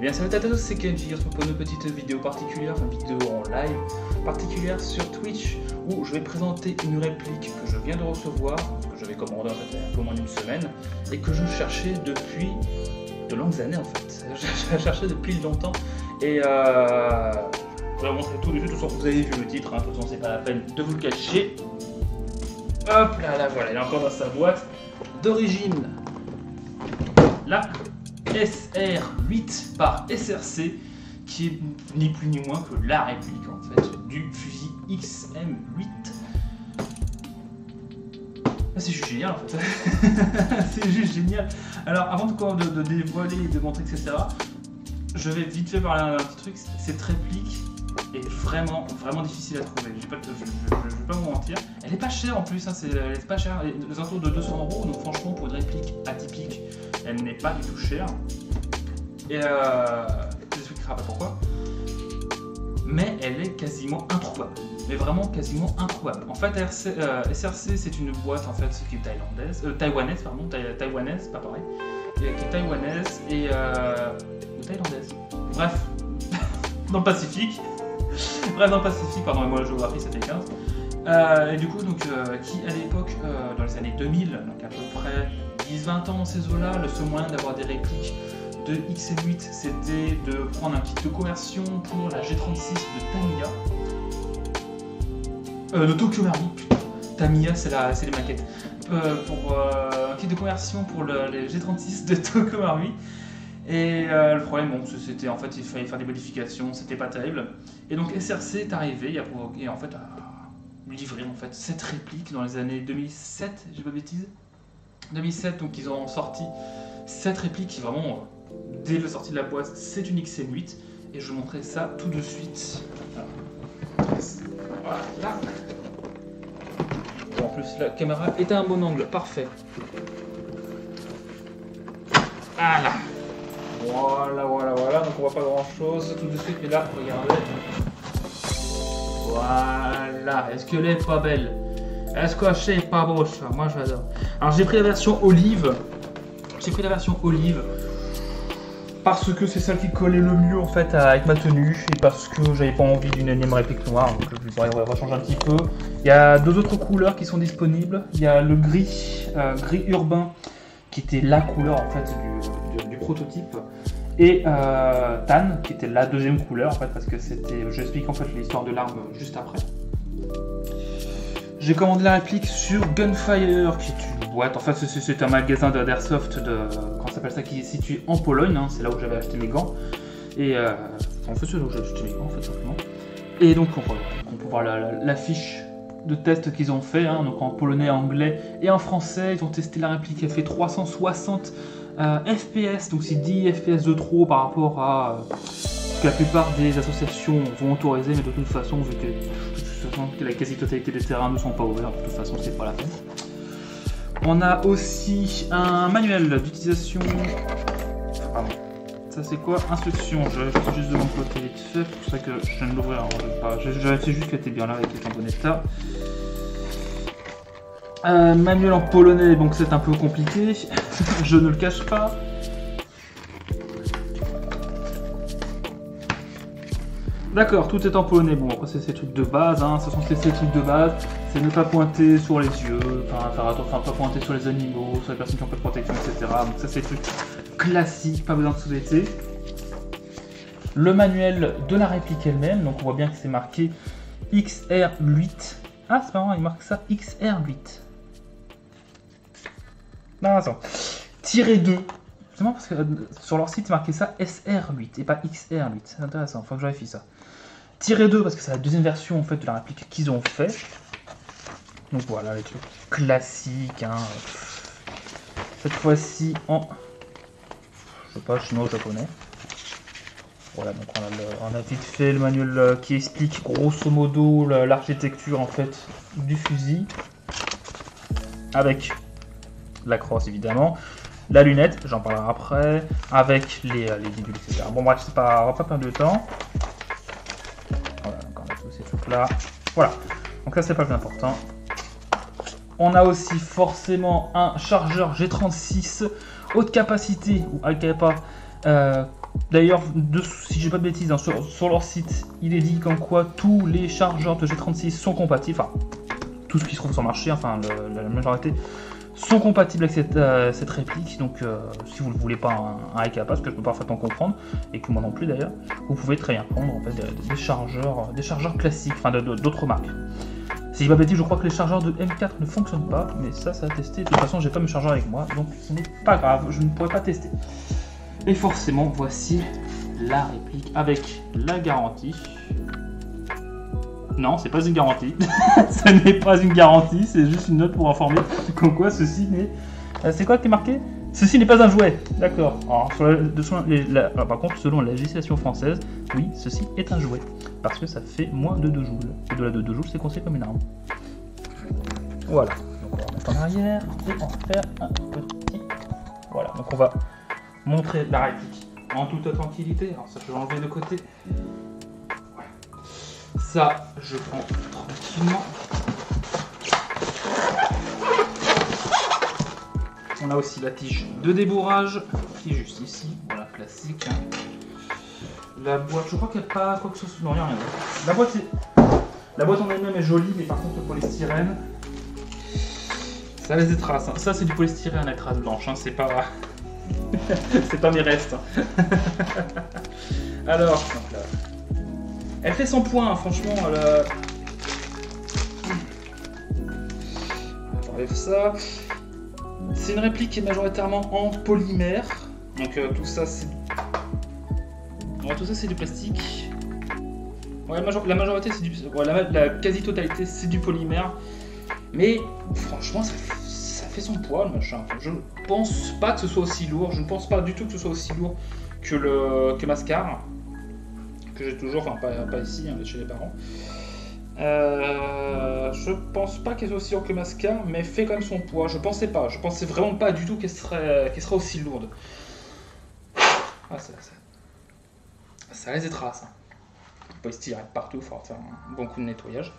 Eh bien salut à tous, c'est Kenji, on se propose une petite vidéo particulière, une vidéo en live particulière sur Twitch où je vais présenter une réplique que je viens de recevoir, que j'avais commandé en fait il y a un peu moins d'une semaine et que je cherchais depuis de longues années en fait. Je la cherchais depuis longtemps et je vais vous montrer tout de suite, de toute façon vous avez vu le titre, hein, de toute façon c'est pas la peine de vous le cacher. Hop là, là voilà, il est encore dans sa boîte d'origine. Là. SR8 par SRC, qui est ni plus ni moins que la réplique en fait du fusil XM8. Ah, c'est juste génial en fait. C'est juste génial. Alors avant de dévoiler, de montrer etc. Je vais vite fait parler d'un petit truc. Cette réplique est vraiment difficile à trouver. Je vais pas vous mentir. Elle est pas chère en plus. Hein, elle est pas chère. Les alentours de 200 €. Donc franchement pour une réplique atypique, elle n'est pas du tout chère. Et je t'expliquerai pas pourquoi. Mais elle est quasiment introuvable. Mais vraiment quasiment introuvable. En fait, SRC c'est une boîte en fait qui est taïwanaise, pas pareil. Qui est taïwanaise et ou thaïlandaise. Bref, dans le Pacifique. Pardon, moi la géographie ça fait 15. Et du coup, donc, qui à l'époque, dans les années 2000, donc à peu près 10-20 ans dans ces eaux-là, le seul moyen d'avoir des répliques de XM8, c'était de prendre un kit de conversion pour la G36 de Tamiya. De Tokyo Marine, putain. Tamiya, c'est les maquettes. Pour un kit de conversion pour les G36 de Tokyo Marine. Et le problème, bon, c'était en fait, il fallait faire des modifications, c'était pas terrible. Et donc SRC est arrivé et en fait, a livré en fait cette réplique dans les années 2007, j'ai pas de bêtises. 2007, donc ils ont sorti cette réplique qui vraiment, dès la sortie de la boîte, c'est une XM8 et je vous montrerai ça tout de suite. Voilà. Bon, en plus la caméra est à un bon angle, parfait. Voilà, donc on voit pas grand chose tout de suite, mais là, regardez. Voilà, est-ce qu'elle est pas belle? Est-ce que c'est pas beau ça? Moi j'adore. Alors j'ai pris la version olive. Parce que c'est celle qui collait le mieux en fait avec ma tenue et parce que j'avais pas envie d'une énième réplique noire, donc je vais changer un petit peu. Il y a deux autres couleurs qui sont disponibles. Il y a le gris urbain qui était la couleur en fait du prototype et tan qui était la deuxième couleur en fait parce que c'était. J'explique en fait l'histoire de l'arme juste après. J'ai commandé la réplique sur Gunfire, qui est une boîte. En fait, c'est un magasin d'airsoft comment ça s'appelle ça, qui est situé en Pologne. Hein, c'est là où j'avais acheté mes gants. Et en fait, c'est là où j'ai acheté mes gants, en fait, simplement. Et donc, on peut voir la fiche de test qu'ils ont fait, hein, donc en polonais, anglais et en français. Ils ont testé la réplique, elle fait 360 FPS, donc c'est 10 FPS de trop par rapport à ce que la plupart des associations vont autoriser, mais de toute façon, vu que la quasi-totalité des terrains ne sont pas ouverts, de toute façon c'est pas la peine. On a aussi un manuel d'utilisation. Pardon. Ça c'est quoi? Instruction. Je vais juste de mon côté vite fait, c'est pour ça que je viens de l'ouvrir. Je vérifie juste qu'elle était bien là avec les en bon état. Manuel en polonais, donc c'est un peu compliqué, je ne le cache pas. D'accord, tout est en polonais. Bon, après, c'est ces trucs de base, hein. Ce sont ces trucs de base. C'est ne pas pointer sur les yeux, pas pointer sur les animaux, sur les personnes qui n'ont pas de protection, etc. Donc, ça, c'est des trucs classiques, pas besoin de sous-éter. Le manuel de la réplique elle-même, donc on voit bien que c'est marqué XR8. Ah, c'est marrant, il marque ça XR8. Non, attends. -2. Justement parce que sur leur site, c'est marqué ça SR8 et pas XR8. C'est intéressant, il faut que je vérifie ça. -2 parce que c'est la deuxième version en fait de la réplique qu'ils ont fait. Donc voilà les trucs classiques. Hein. Cette fois-ci en, je sais pas, chinois ou japonais. Voilà, donc on a vite fait le manuel qui explique grosso modo l'architecture en fait du fusil avec la crosse évidemment. La lunette, j'en parlerai après, avec les bidules, etc. Bon bref, on va pas perdre de temps. Voilà, donc on a tous ces trucs là. Voilà, donc ça c'est pas le plus important. On a aussi forcément un chargeur G36 haute capacité ou Alcapa D'ailleurs, si j'ai pas de bêtises, hein, sur leur site, il est dit qu'en quoi tous les chargeurs de G36 sont compatibles, enfin, tout ce qui se trouve sur le marché, enfin, la majorité, sont compatibles avec cette réplique. Donc, si vous ne voulez pas un hack à pas, ce que je peux parfaitement comprendre, et que moi non plus d'ailleurs, vous pouvez très bien prendre en fait, des chargeurs classiques, enfin, d'autres marques. Si je pas bêtise, je crois que les chargeurs de M4 ne fonctionnent pas, mais ça a testé. De toute façon, j'ai pas mes chargeurs avec moi, donc ce n'est pas grave, je ne pourrais pas tester. Et forcément, voici la réplique avec la garantie. Non, c'est pas une garantie. Ce n'est pas une garantie, c'est juste une note pour informer comme quoi ceci n'est. C'est quoi qui est marqué? Ceci n'est pas un jouet. D'accord. Par contre, selon la législation française, oui, ceci est un jouet. Parce que ça fait moins de 2 joules. Au-delà de 2 joules, c'est considéré comme une arme. Voilà. Donc on va remettre en arrière et on va faire un petit. Voilà. Donc on va montrer la réplique en toute tranquillité. Alors ça, je vais l'enlever de côté. Voilà. Ça, je prends tranquillement. On a aussi la tige de débourrage qui est juste ici. Voilà, classique. Hein. La boîte, je crois qu'il n'y a pas quoi que ce soit. Non, il n'y a rien. La boîte en elle-même est jolie, mais par contre le polystyrène, ça laisse des traces. Hein. Ça, c'est du polystyrène à traces blanches. Hein. C'est pas c'est pas mes restes. Alors, donc là, elle fait son point, hein, franchement. J'enlève ça. C'est une réplique qui est majoritairement en polymère. Donc tout ça c'est du plastique. Ouais, la majorité c'est du. Ouais, la quasi-totalité c'est du polymère. Mais franchement ça fait son poids le machin. Enfin, je ne pense pas que ce soit aussi lourd. Je ne pense pas du tout que ce soit aussi lourd que Mascar. Que j'ai toujours, enfin pas ici, hein, chez les parents. Je pense pas qu'elle soit aussi lourde que Mascar, mais fait quand même son poids. Je pensais vraiment pas du tout qu'elle serait aussi lourde. Ah, ça laisse des traces. Hein. On peut se tirer partout, il faut faire un bon coup de nettoyage.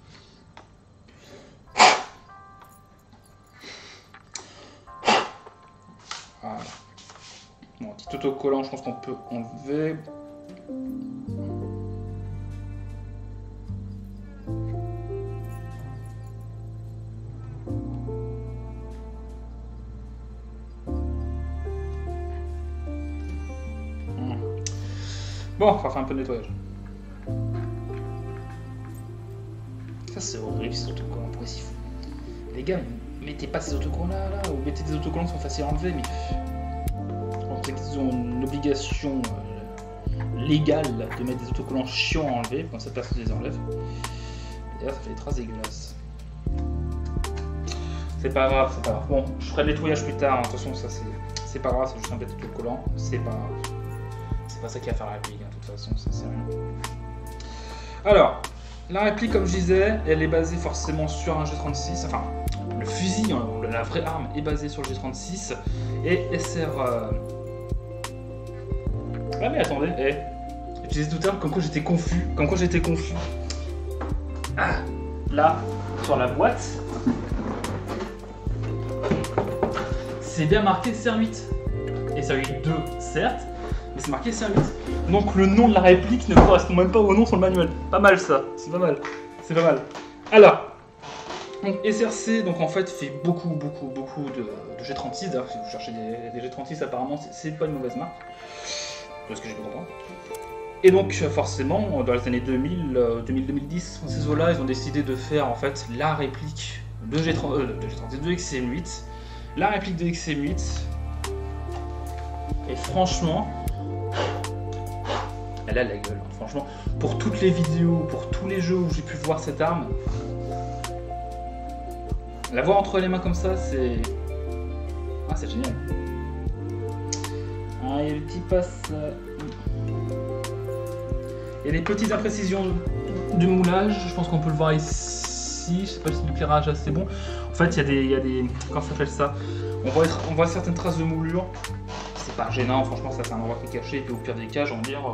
Voilà. Bon, petit autocollant, je pense qu'on peut enlever. Bon, on va faire un peu de nettoyage. Ça c'est horrible ces autocollants, pourquoi si fou? Les gars, mettez pas ces autocollants là, ou mettez des autocollants qui sont faciles à enlever, mais on sait qu'ils ont une obligation légale de mettre des autocollants chiants à enlever, quand cette personne les enlève. Et là ça fait des traces dégueulasses. C'est pas grave, c'est pas grave. Bon, je ferai le nettoyage plus tard, hein. De toute façon ça c'est pas grave, c'est juste un petit autocollant, c'est pas grave. C'est pas ça qui va faire la réplique, hein, de toute façon, ça sert à rien. Alors, la réplique, comme je disais, elle est basée forcément sur un G36, enfin, le fusil, hein, la vraie arme est basée sur le G36, et elle sert... Ah mais attendez, j'utilisais tout à l'heure comme quoi j'étais confus, Ah, là, sur la boîte, c'est bien marqué CR8, et CR8 2, certes, mais c'est marqué CR8. Donc le nom de la réplique ne correspond même pas au nom sur le manuel. Pas mal ça, c'est pas mal. C'est pas mal. Alors, donc SRC donc en fait fait beaucoup de G36. D'ailleurs si vous cherchez des G36 apparemment c'est pas une mauvaise marque. Parce que j'ai pu comprendre. Et donc forcément dans les années 2010, dans ces eaux-là, ils ont décidé de faire en fait la réplique de G36 de XCM8. La réplique de XCM8. Et franchement, elle a la gueule, hein. Franchement, pour toutes les vidéos, pour tous les jeux où j'ai pu voir cette arme, la voir entre les mains comme ça, c'est... Ah, c'est génial. Ah, il y a le petit passe... Il y a des petites imprécisions de moulage, je pense qu'on peut le voir ici, je sais pas si l'éclairage est assez bon. En fait, il y a des... Comment ça s'appelle ça? On voit certaines traces de moulure. C'est pas gênant, franchement, ça c'est un endroit qui est caché, et puis au pire des cas, j'ai envie de dire...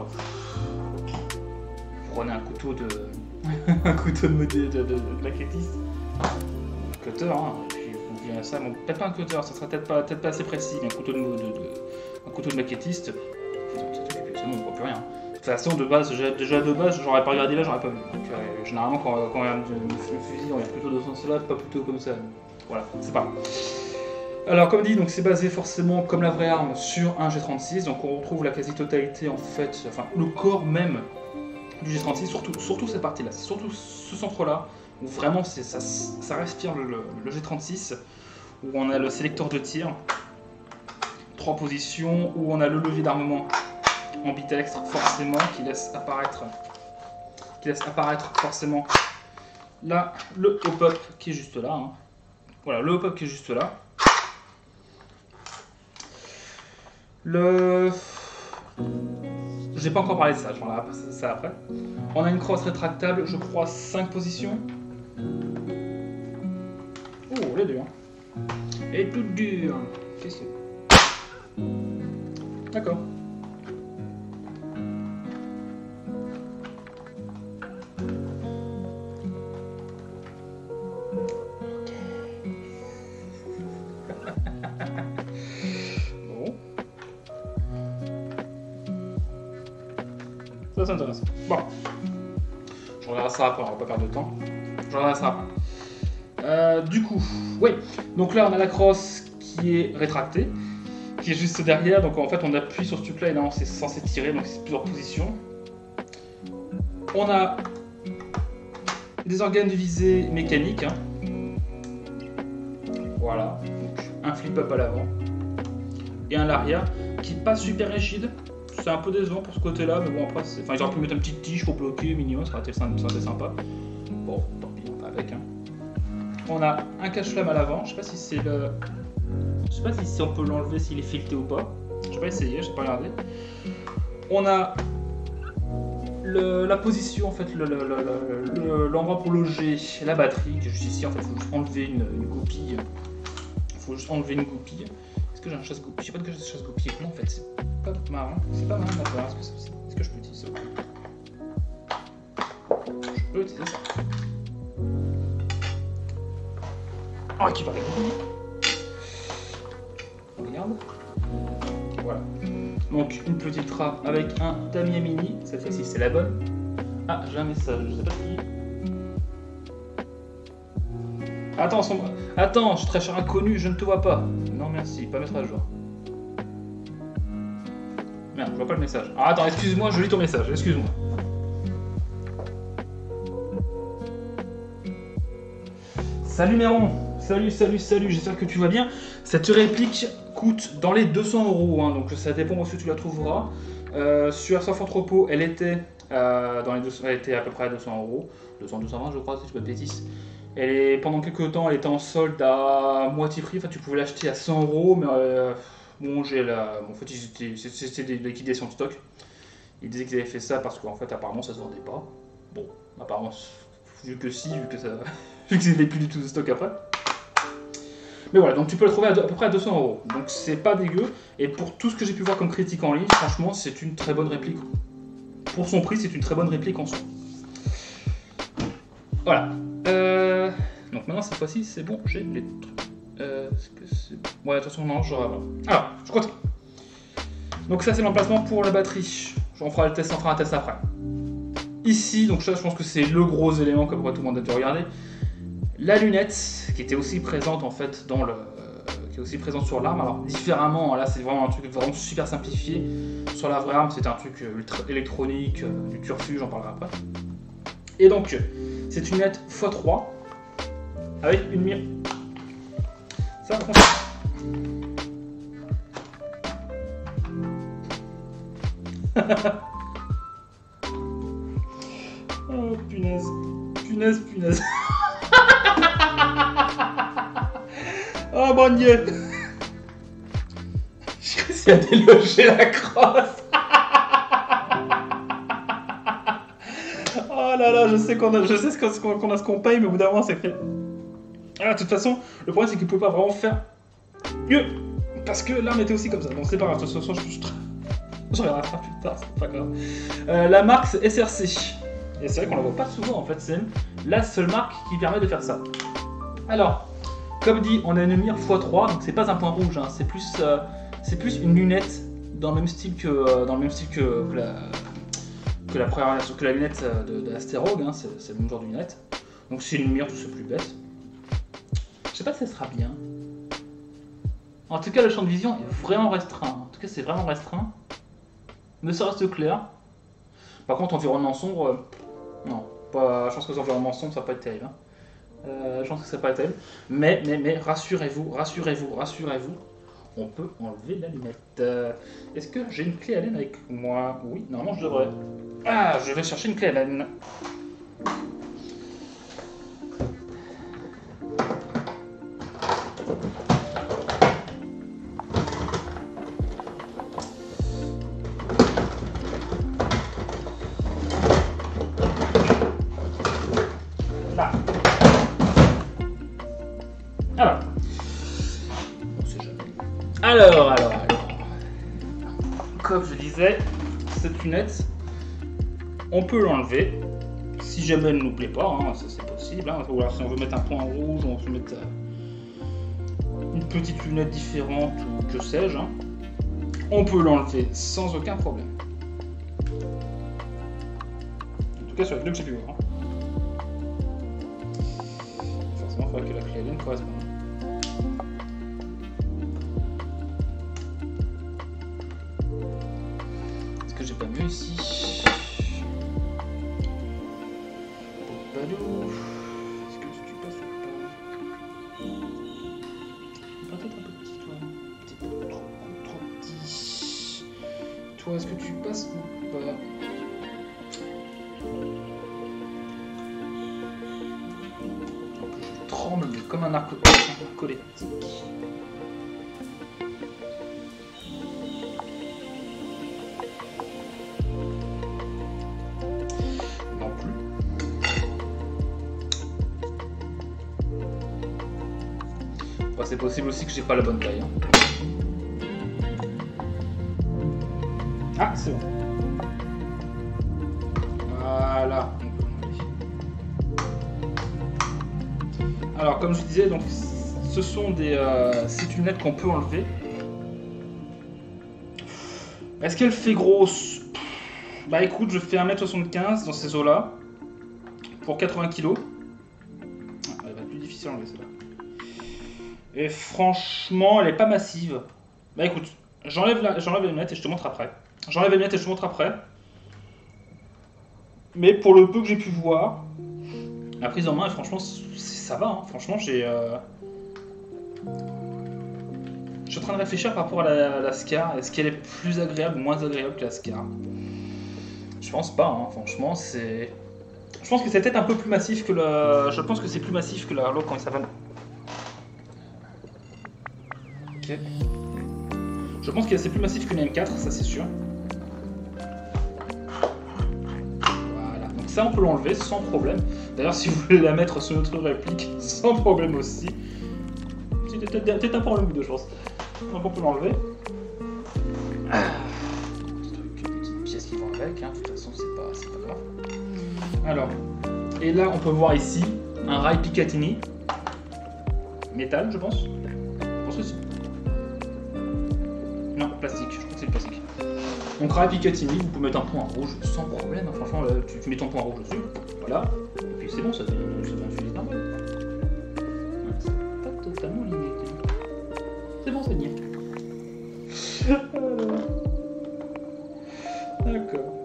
Prenez un couteau de... un couteau de maquettiste. Un cutter, hein, et puis vous direz ça, bon, peut-être pas un cutter, ça serait peut-être pas assez précis, mais un couteau de maquettiste. plus rien. De toute façon, déjà de base, j'aurais pas regardé là, j'aurais pas vu. Donc, généralement, quand on regarde le fusil, on est plutôt dans ce sens-là, pas plutôt comme ça. Voilà, c'est pas grave. Alors, comme dit, donc c'est basé forcément, comme la vraie arme, sur un G36. Donc, on retrouve la quasi-totalité, en fait, enfin, le corps même du G36, surtout cette partie-là, surtout ce centre-là, où vraiment ça respire le G36, où on a le sélecteur de tir, 3 positions, où on a le levier d'armement ambidextre, forcément, qui laisse apparaître forcément là le hop-up qui est juste là. Hein. Voilà, le hop-up qui est juste là. J'ai pas encore parlé de ça, je vais passer ça après. On a une crosse rétractable, je crois 5 positions. Oh, elle est dure. Elle est toute dure. Qu'est-ce que c'est? D'accord. Bon. Ça, c'est intéressant. Bon. Je regarde ça après, on va pas perdre de temps. Je regarde ça après. Du coup, oui. Donc là, on a la crosse qui est rétractée, qui est juste derrière. Donc en fait, on appuie sur ce truc-là et là, c'est censé tirer. Donc c'est plusieurs positions. On a des organes de visée mécaniques. Hein. Voilà. Donc un flip-up à l'avant et un l'arrière qui est pas super rigide. C'est un peu décevant pour ce côté-là, mais bon, après, enfin, ils auraient pu mettre une petite tige pour bloquer, minimum, ça aurait été sympa. Bon, tant pis, on va avec. Hein. On a un cache-flamme à l'avant, je sais pas si c'est le... Je sais pas si on peut l'enlever, s'il est fileté ou pas. J'ai pas essayé, j'ai pas regardé. On a la position, en fait, l'endroit pour loger la batterie, qui est juste ici, en fait, il faut juste enlever une goupille. Il faut juste enlever une goupille. Est-ce que j'ai un chasse-goupille? J'ai pas de chasse-goupille. Non, en fait, c'est pas marrant. C'est pas marrant d'accord. Est-ce que je peux utiliser ça? Je peux utiliser ça. Oh, qui va regarde. Voilà. Donc, une petite trappe avec un damier mini. Cette fois-ci, c'est la bonne. Ah, j'ai un message. Je sais pas qui. Attends, je suis très cher inconnu, je ne te vois pas. Non, merci, pas mettre à jour. Merde, je vois pas le message. Ah, attends, excuse-moi, je lis ton message, excuse-moi. Salut Méron, salut, j'espère que tu vas bien. Cette réplique coûte dans les 200 €, hein, donc ça dépend où tu la trouveras. Sur Airsoft Entrepôt, elle était à peu près à 200 €, 220 je crois, si je ne pas de bêtises. Pendant quelques temps, elle était en solde à moitié prix, enfin tu pouvais l'acheter à 100 €, mais bon, en fait c'était des liquidations de stock. Ils disaient qu'ils avaient fait ça parce qu'en fait apparemment ça se vendait pas. Bon, apparemment, vu que qu'ils n'avaient plus du tout de stock après. Mais voilà, donc tu peux le trouver à peu près à 200 €. Donc c'est pas dégueu. Et pour tout ce que j'ai pu voir comme critique en ligne, franchement, c'est une très bonne réplique. Pour son prix, c'est une très bonne réplique en soi. Voilà. Donc maintenant, cette fois-ci, c'est bon, j'ai les trucs. Ouais, de toute façon, non, j'aurai avant. Alors, je continue. Donc ça, c'est l'emplacement pour la batterie. On fera un test après. Ici, donc ça, je pense que c'est le gros élément que tout le monde a dû regarder. La lunette, qui était aussi présente en fait qui est aussi présente sur l'arme. Alors différemment, là c'est vraiment un truc vraiment super simplifié. Sur la vraie arme, c'est un truc électronique, du turfu, j'en parlerai après. Et donc, c'est une lunette x3 avec une mire. Ça, par contre. Oh punaise. Oh mon dieu. J'ai réussi à déloger la crosse. Oh là là, je sais ce qu'on paye, mais au bout d'un moment c'est fait. Ah, de toute façon, le problème c'est qu'il ne pouvait pas vraiment faire mieux. Parce que l'arme était aussi comme ça. Bon, c'est pas grave, de toute façon, je regarderai ça plus tard, c'est pas grave. La marque c'est SRC. Et c'est vrai qu'on la voit pas souvent en fait, c'est la seule marque qui permet de faire ça. Alors, comme dit, on a une mire x3, donc c'est pas un point rouge, hein, c'est plus une lunette dans le même style que, que la lunette de l'Asterogue, hein, c'est le même genre de lunette. Donc c'est une lumière, tout ce plus bête. Je sais pas si ça sera bien. En tout cas, le champ de vision est vraiment restreint. En tout cas, c'est vraiment restreint. Ne serait-ce que clair. Par contre, environnement sombre, non. Pas, je pense que les environnements sombres, ça va pas être terrible. Hein. Je pense que ça va pas être terrible. Mais rassurez-vous, on peut enlever la lunette. Est-ce que j'ai une clé Allen avec moi? Oui, normalement je devrais. Ah, je vais chercher une clé Allen. Là. Alors. On sait jamais. Alors. Comme je disais, cette lunette, on peut l'enlever. Si jamais elle ne nous plaît pas, hein, ça c'est possible. Hein. Ou alors si on veut mettre un point rouge, on veut mettre une petite lunette différente ou que sais-je. Hein. On peut l'enlever sans aucun problème. En tout cas sur la vidéo que j'ai pu voir. Hein. Forcément, il faudrait que la clé Allen corresponde. Est-ce que j'ai pas mieux ici? Balou. Est-ce que tu passes ou pas? Peut-être un peu petit, toi. T'es trop petit. Toi, est-ce que tu passes ou pas? Je tremble comme un narcoleptique. Non plus. Bah, c'est possible aussi que j'ai pas la bonne taille. Hein. Ah, c'est bon. Voilà. Alors, comme je disais, donc, ce sont des, c'est une lunette qu'on peut enlever. Est-ce qu'elle fait grosse? Bah écoute, je fais 1m75 dans ces eaux-là, pour 80 kg. Ah, elle va être plus difficile à enlever celle-là. Et franchement, elle est pas massive. Bah écoute, j'enlève la lunette et je te montre après. Mais pour le peu que j'ai pu voir, la prise en main, franchement, ça va. Hein. Franchement, je suis en train de réfléchir par rapport à la Scar. Est-ce qu'elle est plus agréable ou moins agréable que la Scar? Je pense pas. Hein. Franchement, c'est. Je pense que c'est peut-être un peu plus massif que la. Je pense que c'est plus massif que l'autre, comment il s'appelle. Ok. Je pense que c'est plus massif qu'une M4, ça c'est sûr. Voilà, donc ça on peut l'enlever sans problème. D'ailleurs, si vous voulez la mettre sur notre réplique, sans problème aussi. C'est peut-être un peu en le bout de, je pense. Donc on peut l'enlever. Petite pièce qui vont avec, hein. De toute façon c'est pas grave. Alors, et là on peut voir ici un rail Picatinny. Métal, je pense. Je pense que si. Non, plastique, je crois que c'est le plastique. Donc rail Picatinny, vous pouvez mettre un point rouge sans problème. Franchement, là, tu mets ton point rouge dessus, voilà. Et puis c'est bon, ça fait un filet normal. Ouais, c'est pas totalement ligné. C'est bon, c'est niais. D'accord.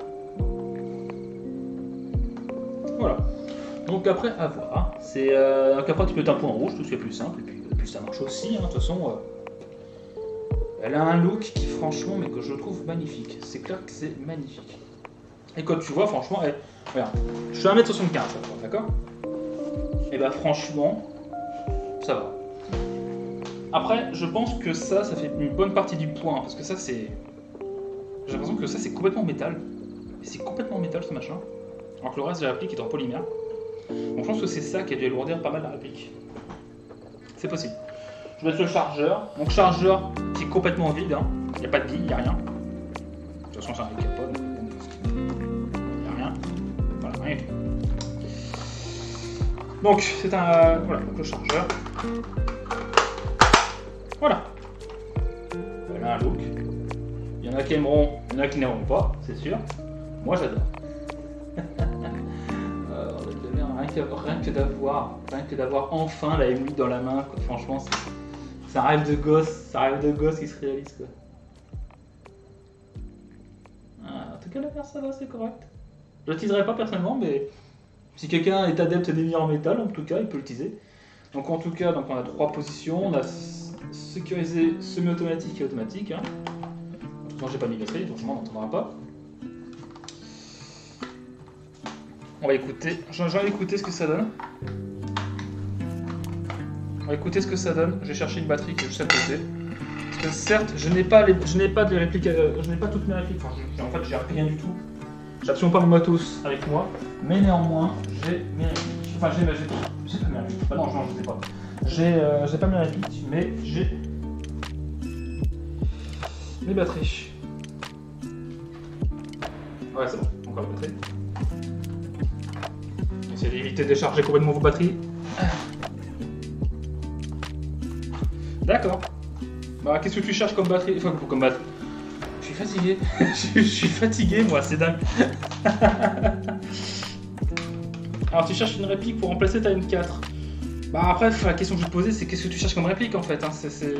Voilà. Donc après, à voir. Donc après, tu peux mettre un point rouge, tout ce qui est plus simple. Et puis ça marche aussi, hein. De toute façon. Elle a un look qui, franchement, mais que je trouve magnifique. C'est clair que c'est magnifique. Et quand tu vois, franchement, regarde, je suis 1m75, d'accord? Et bah, franchement, ça va. Après, je pense que ça fait une bonne partie du point, parce que ça, c'est. J'ai l'impression que ça, c'est complètement métal. C'est complètement métal, ce machin. Alors que le reste de la réplique est en polymère. Donc, je pense que c'est ça qui a dû alourdir pas mal la réplique. C'est possible. Je vais mettre le chargeur. Donc chargeur qui est complètement vide. Hein. Il n'y a pas de bille, il n'y a rien. De toute façon, c'est un capot. Il n'y a rien. Voilà, rien du tout. Donc c'est un. Voilà, donc le chargeur. Voilà. Elle a un look. Il y en en a qui aimeront, il y en a qui n'aimeront pas, c'est sûr. Moi j'adore. Rien que d'avoir enfin la M8 dans la main, quoi. Franchement, c'est un rêve de gosse, qui se réalise, quoi. Ah, en tout cas, la paire ça va, c'est correct. Je l'utiliserai pas personnellement, mais si quelqu'un est adepte des mires en métal, en tout cas, il peut l'utiliser. Donc en tout cas, on a 3 positions, on a sécurisé semi-automatique et automatique. Hein. De toute façon, j'ai pas mis batterie, donc on n'entendra pas. On va écouter, j'ai envie d'écouter ce que ça donne. On va écouter ce que ça donne. Je vais chercher une batterie qui est juste à côté. Parce que certes, je n'ai pas de répliques, je n'ai pas toutes mes répliques. Enfin, en fait, j'ai rien du tout. J'ai absolument pas mon matos avec moi, mais néanmoins, j'ai mes répliques. Enfin, j'ai pas mes répliques. Bah non, je sais pas. J'ai pas mes répliques, mais j'ai mes batteries. Ouais, c'est bon. Encore les batteries. Essayez d'éviter de décharger complètement vos batteries. D'accord. Bah, qu'est-ce que tu cherches comme batterie? Enfin, comme batterie. Je suis fatigué. Je suis fatigué, moi, c'est dingue. Alors, tu cherches une réplique pour remplacer ta M4. Bah, après, la question que je vais te poser, c'est qu'est-ce que tu cherches comme réplique en fait, hein.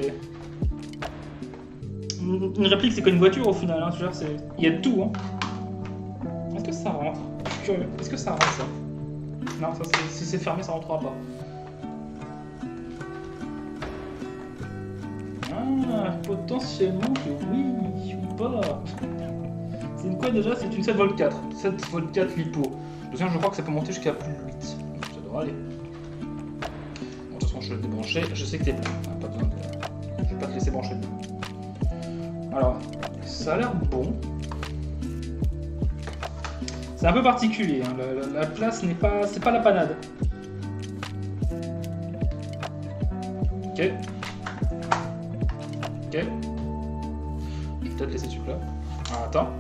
Une réplique, c'est comme une voiture au final. Hein. Il y a de tout. Hein. Est-ce que ça rentre? Je suis curieux. Est-ce que ça rentre ça? Non, ça, si c'est fermé, ça rentrera pas. Ah, potentiellement que oui ou pas. C'est une quoi déjà? C'est une 7V4. 7V4 lipo. Deuxième, je crois que ça peut monter jusqu'à plus de 8. Ça devrait aller. Bon, de toute façon, je vais le débrancher. Je sais que t'es plein. Pas besoin de... Je vais pas te laisser brancher dedans. Alors, ça a l'air bon. C'est un peu particulier. Hein. La place n'est pas... C'est pas la panade. Ok. Ok. Je vais peut-être laisser celui-là. Ah, attends.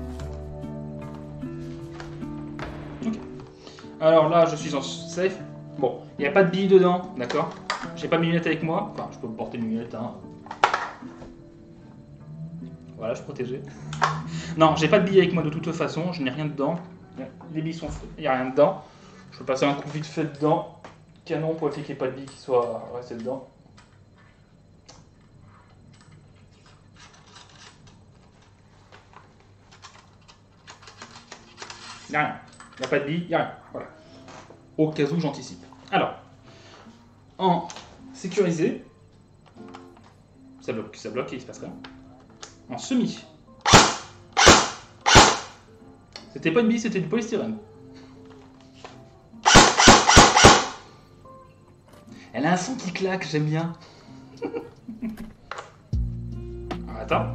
Ok. Alors là, je suis en safe. Bon, il n'y a pas de billes dedans, d'accord? J'ai pas mes lunettes avec moi. Enfin, je peux me porter mes lunettes, hein. Voilà, je suis protégé. Non, j'ai pas de billes avec moi de toute façon. Je n'ai rien dedans. Les billes sont... Il n'y a rien dedans. Je peux passer un coup vite fait dedans. Canon pour éviter qu'il n'y ait pas de billes qui soient restées dedans. Il n'y a rien. Il n'y a pas de billes, il n'y a rien. Voilà. Au cas où j'anticipe. Alors, en sécurisé, ça bloque et il se passe rien. En semi, c'était pas une bille, c'était du polystyrène. Elle a un son qui claque, j'aime bien. Attends.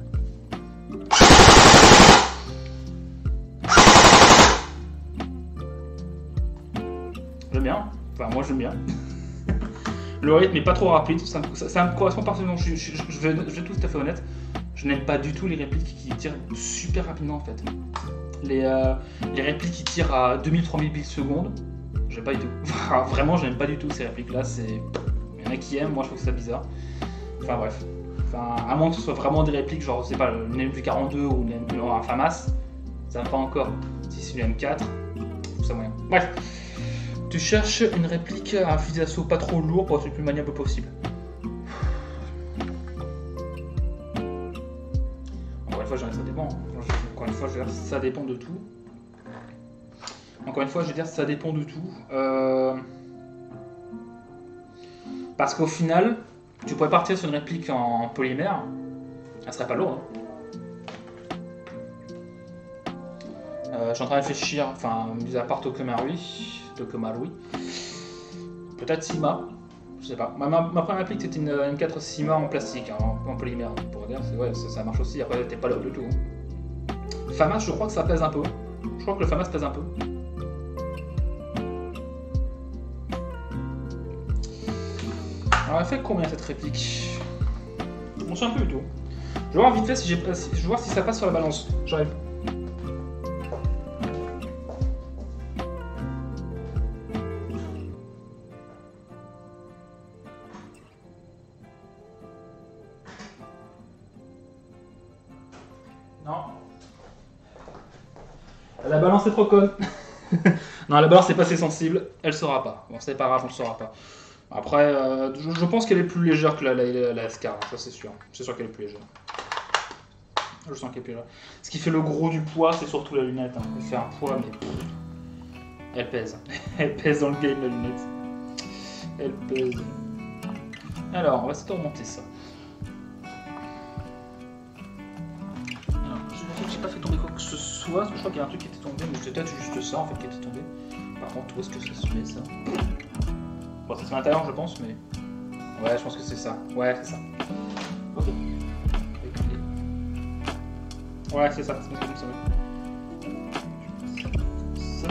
J'aime bien. Enfin, moi j'aime bien. Le rythme n'est pas trop rapide, ça me correspond parfaitement. Je vais être tout à fait honnête. Je n'aime pas du tout les répliques qui tirent super rapidement en fait. Les répliques qui tirent à 2000-3000 billes secondes, j'aime pas du tout. Vraiment, je n'aime pas du tout ces répliques là. Il y en a qui aiment, moi je trouve ça bizarre. Enfin bref. Enfin, à moins que ce soit vraiment des répliques, genre, je sais pas, une MV42 ou un FAMAS, ça va pas encore. Si c'est une M4, je trouve ça moyen. Bref. Tu cherches une réplique à un fusil d'assaut pas trop lourd pour être le plus maniable possible. Encore une fois, ça dépend. Encore une fois, je veux dire, ça dépend de tout. Encore une fois, je veux dire, ça dépend de tout. Parce qu'au final, tu pourrais partir sur une réplique en polymère, elle serait pas lourde. Je suis en train de réfléchir, enfin, mis à part Tokomaru, peut-être Sima, je sais pas. Ma première réplique c'était une M4 Sima en plastique, hein, en polymère, pour dire, ouais, ça marche aussi, après t'es pas lourd du tout. FAMAS, je crois que ça pèse un peu. Je crois que le FAMAS pèse un peu. Alors elle fait combien cette réplique? Je m'en souviens un peu du tout. Je vais voir vite fait si je vais voir si ça passe sur la balance. J'arrive. La balance est trop conne. Non, la balance est pas assez sensible, elle saura pas. Bon, c'est pas grave, on ne saura pas. Après, je pense qu'elle est plus légère que la Scar, ça c'est sûr. C'est sûr qu'elle est plus légère. Je sens qu'elle est plus légère. Ce qui fait le gros du poids, c'est surtout la lunette. Hein. Elle fait un poids, mais elle pèse. Elle pèse dans le game, la lunette. Elle pèse. Alors, on va essayer de remonter ça. Alors, j'ai pas fait tomber quoi que ce soit, parce que je crois qu'il y a un truc qui était tombé, mais c'était peut-être juste ça en fait qui était tombé. Par contre, où est-ce que ça se met ça? Bon, ça se met à l'intérieur, je pense, mais. Ouais, je pense que c'est ça. Ouais, c'est ça. Ok. Ouais, c'est ça, c'est comme ça. Ça.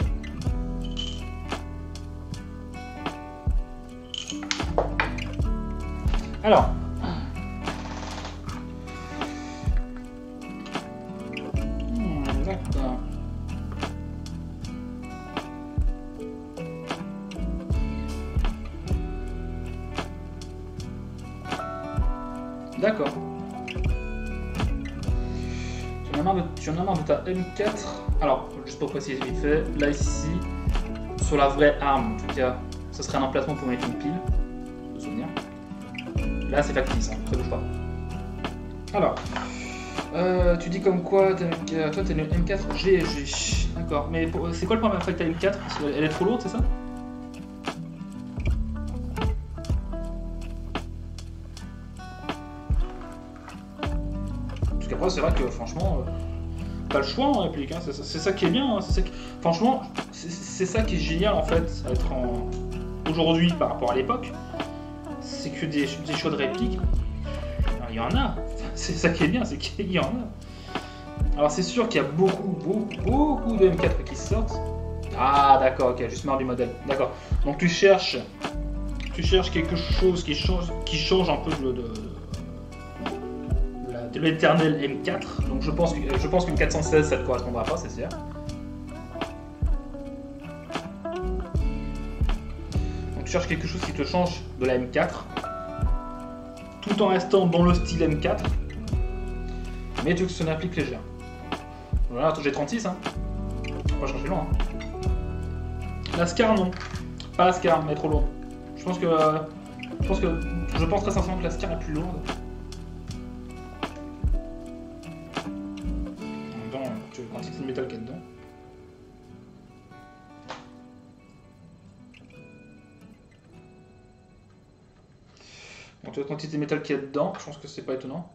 Alors. D'accord. D'accord. Tu en as marre de ta M4. Alors, juste pour préciser vite fait, là ici, sur la vraie arme, en tout cas, ce serait un emplacement pour mettre une pile, de souvenir. Là, c'est factice, hein, ça bouge pas. Alors, tu dis comme quoi, toi t'as une M4 GG. D'accord, mais c'est quoi le problème avec ta M4? Parce qu'elle est trop lourde, c'est ça? Parce qu'après, c'est vrai que franchement, pas le choix en réplique, hein. C'est ça qui est bien. Hein. Franchement, c'est ça qui est génial en fait, aujourd'hui par rapport à l'époque. C'est que des choix de réplique, il y en a. C'est ça qui est bien, c'est qu'il y en a. Alors c'est sûr qu'il y a beaucoup de M4 qui sortent. Ah d'accord, ok, juste marre du modèle. D'accord. Donc tu cherches quelque chose qui change un peu de l'éternel M4. Donc je pense qu'une 416 ça ne correspondra pas, c'est sûr. Donc tu cherches quelque chose qui te change de la M4, tout en restant dans le style M4, mais tu veux que ce soit une réplique légère. Voilà, j'ai 36, hein. On va chercher loin. Hein. La Scar, non. Pas la Scar, mais trop lourde. Je pense très sincèrement que la Scar est plus lourde. Attends, tu veux quantité de métal qu'il y a dedans. Bon, tu vois la quantité de métal qu'il y a dedans, je pense que c'est pas étonnant.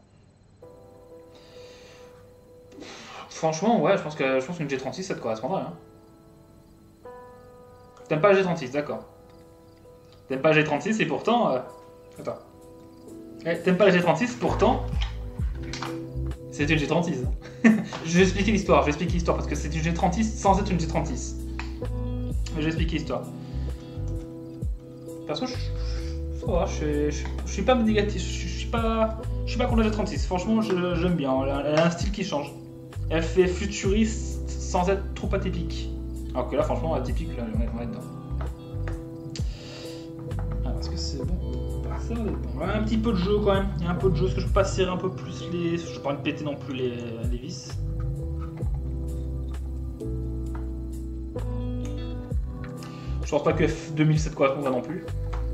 Franchement, ouais, je pense qu'une G36 ça te correspondrait. Hein. T'aimes pas la G36, d'accord. T'aimes pas la G36 et pourtant. Attends. T'aimes pas la G36, pourtant. C'est une G36. Je vais expliquer l'histoire, parce que c'est une G36 sans être une G36. Je vais expliquer l'histoire. Perso, je suis pas négatif, je suis pas contre la G36. Franchement, j'aime bien. Elle a un style qui change. Elle fait futuriste sans être trop atypique. Alors que là, franchement, atypique, là, on est dedans. Alors, est-ce que c'est bon? Ça, bon. Ouais, un petit peu de jeu quand même. Il y a un peu de jeu. Est-ce que je peux pas serrer un peu plus les. Je n'ai pas envie de péter non plus les vis. Je pense pas que F2007 correspondra non plus.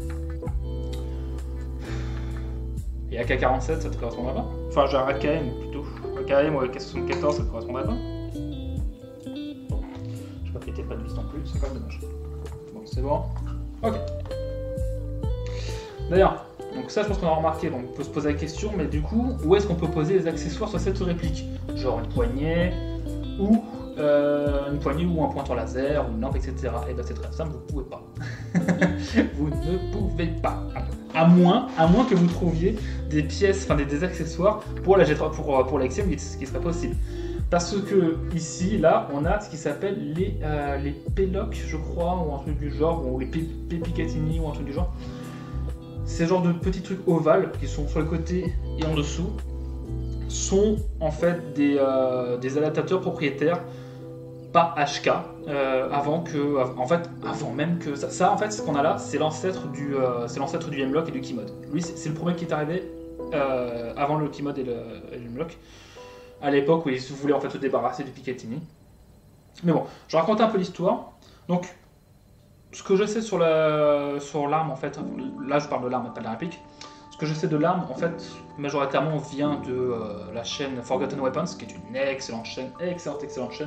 Et AK-47, ça te correspondra pas? Enfin, genre AKM plutôt. AKM ou AK-74, ça te correspondrait pas? Je vais pas péter pas de vis non plus, c'est quand même dommage. Bon, c'est bon. Ok. D'ailleurs, donc ça je pense qu'on a remarqué, donc on peut se poser la question, mais du coup, où est-ce qu'on peut poser les accessoires sur cette réplique? Genre une poignée, ou un pointeur laser, ou une lampe, etc. Et bien c'est très simple, vous ne pouvez pas. Vous ne pouvez pas. À moins que vous trouviez des pièces, enfin des accessoires pour la G3, pour la XM, ce qui serait possible. Parce que ici, là, on a ce qui s'appelle les P-Lock, je crois, ou un truc du genre, ou les P-Picatinny, ou un truc du genre. Ces genres de petits trucs ovales qui sont sur le côté et en dessous sont en fait des adaptateurs propriétaires, pas HK, avant même que ça en fait ce qu'on a là, c'est l'ancêtre du M-Lock et du Keymode. Lui c'est le premier qui est arrivé avant le Keymode et le M-Lock, à l'époque où ils voulaient en fait se débarrasser du Picatinny. Mais bon, je raconte un peu l'histoire. Donc, ce que je sais sur l'arme, en fait, là je parle de l'arme, pas de la réplique. Ce que je sais de l'arme, en fait, majoritairement vient de la chaîne Forgotten Weapons, qui est une excellente chaîne, excellente chaîne.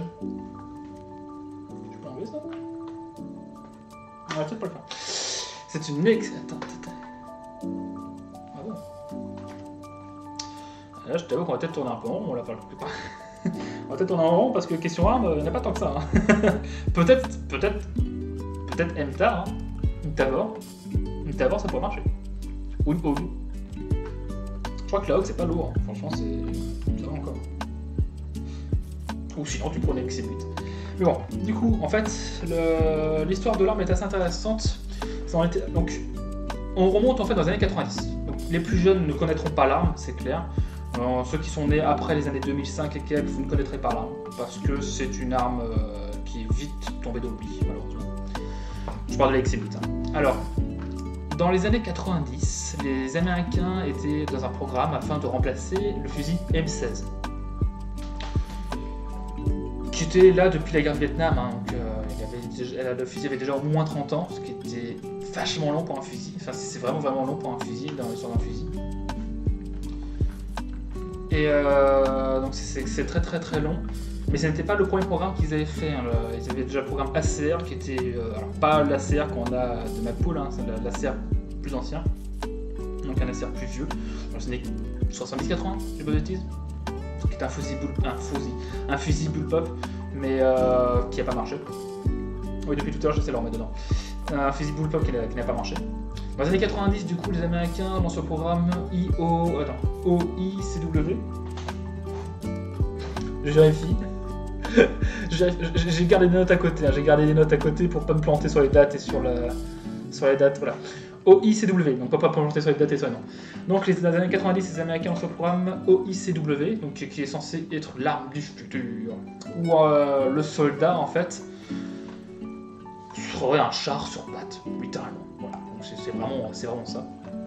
Je peux enlever ça? On va peut-être pas le faire. C'est une excellente... Attends. Ah bon? Là, je t'avoue qu'on va peut-être tourner un peu en rond, on l'a pas plus pas. On va peut-être tourner en rond parce que question arme, il n'y en a pas tant que ça. Hein. peut-être MTAR, hein. Une Tavor, ça pourrait marcher. Ou une Hog. Je crois que la Hog, c'est pas lourd. Hein. Franchement, ça va encore. Ou sinon, tu prenais Exhibit. Mais bon, du coup, en fait, l'histoire de l'arme est assez intéressante. Donc, on remonte en fait dans les années 90. Donc, les plus jeunes ne connaîtront pas l'arme, c'est clair. Alors, ceux qui sont nés après les années 2005 et quelques, vous ne connaîtrez pas l'arme. Parce que c'est une arme qui est vite tombée de l'oubli, malheureusement. Je parle de l'Exhibit. Hein. Alors, dans les années 90, les Américains étaient dans un programme afin de remplacer le fusil M16. Qui était là depuis la guerre du Vietnam. Hein, donc, le fusil avait déjà au moins 30 ans, ce qui était vachement long pour un fusil. Enfin, c'est vraiment long pour un fusil, dans l'histoire d'un fusil. Et donc c'est très long. Mais ce n'était pas le premier programme qu'ils avaient fait. Hein. Ils avaient déjà le programme ACR qui était... alors pas l'ACR qu'on a de McPool, hein, c'est l'ACR plus ancien. Donc un ACR plus vieux. Donc c'est 70-80, j'ai pas de bêtises. Qui est un fusil bullpup, mais qui n'a pas marché. Oui, depuis tout à l'heure, j'essaie de le remettre dedans. Un fusil bullpup qui n'a pas marché. Dans les années 90, du coup, les Américains lancent le programme OICW. Je vérifie. J'ai gardé des notes à côté. Hein. J'ai gardé des notes à côté pour pas me planter sur les dates et sur les dates. Voilà. OICW, donc pas planter sur les dates et sur les noms. Donc les années 90, les Américains lancent le programme OICW, donc qui est censé être l'arme du futur, où le soldat en fait serait un char sur pattes, littéralement. Voilà. Donc c'est vraiment ça.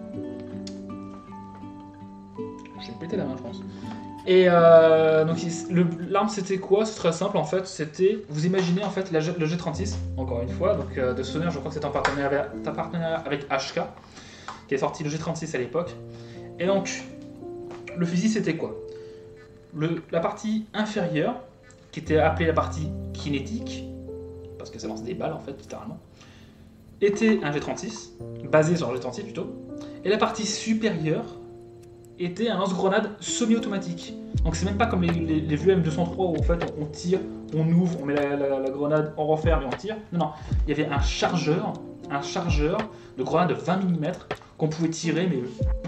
Je vais me péter la main, je pense. Et donc l'arme c'était quoi? C'est très simple en fait, c'était, vous imaginez en fait le G36, encore une fois, donc de souvenir je crois que c'était un partenariat avec HK, qui est sorti le G36 à l'époque. Et donc, le fusil c'était quoi? La partie inférieure, qui était appelée la partie kinétique, parce que ça lance des balles en fait, littéralement, était un G36, basé sur un G36 plutôt, et la partie supérieure était un lance-grenade semi-automatique. Donc c'est même pas comme les vieux M203 où en fait on tire, on ouvre, on met la grenade, on referme et on tire. Non, il y avait un chargeur de grenade de 20 mm qu'on pouvait tirer, mais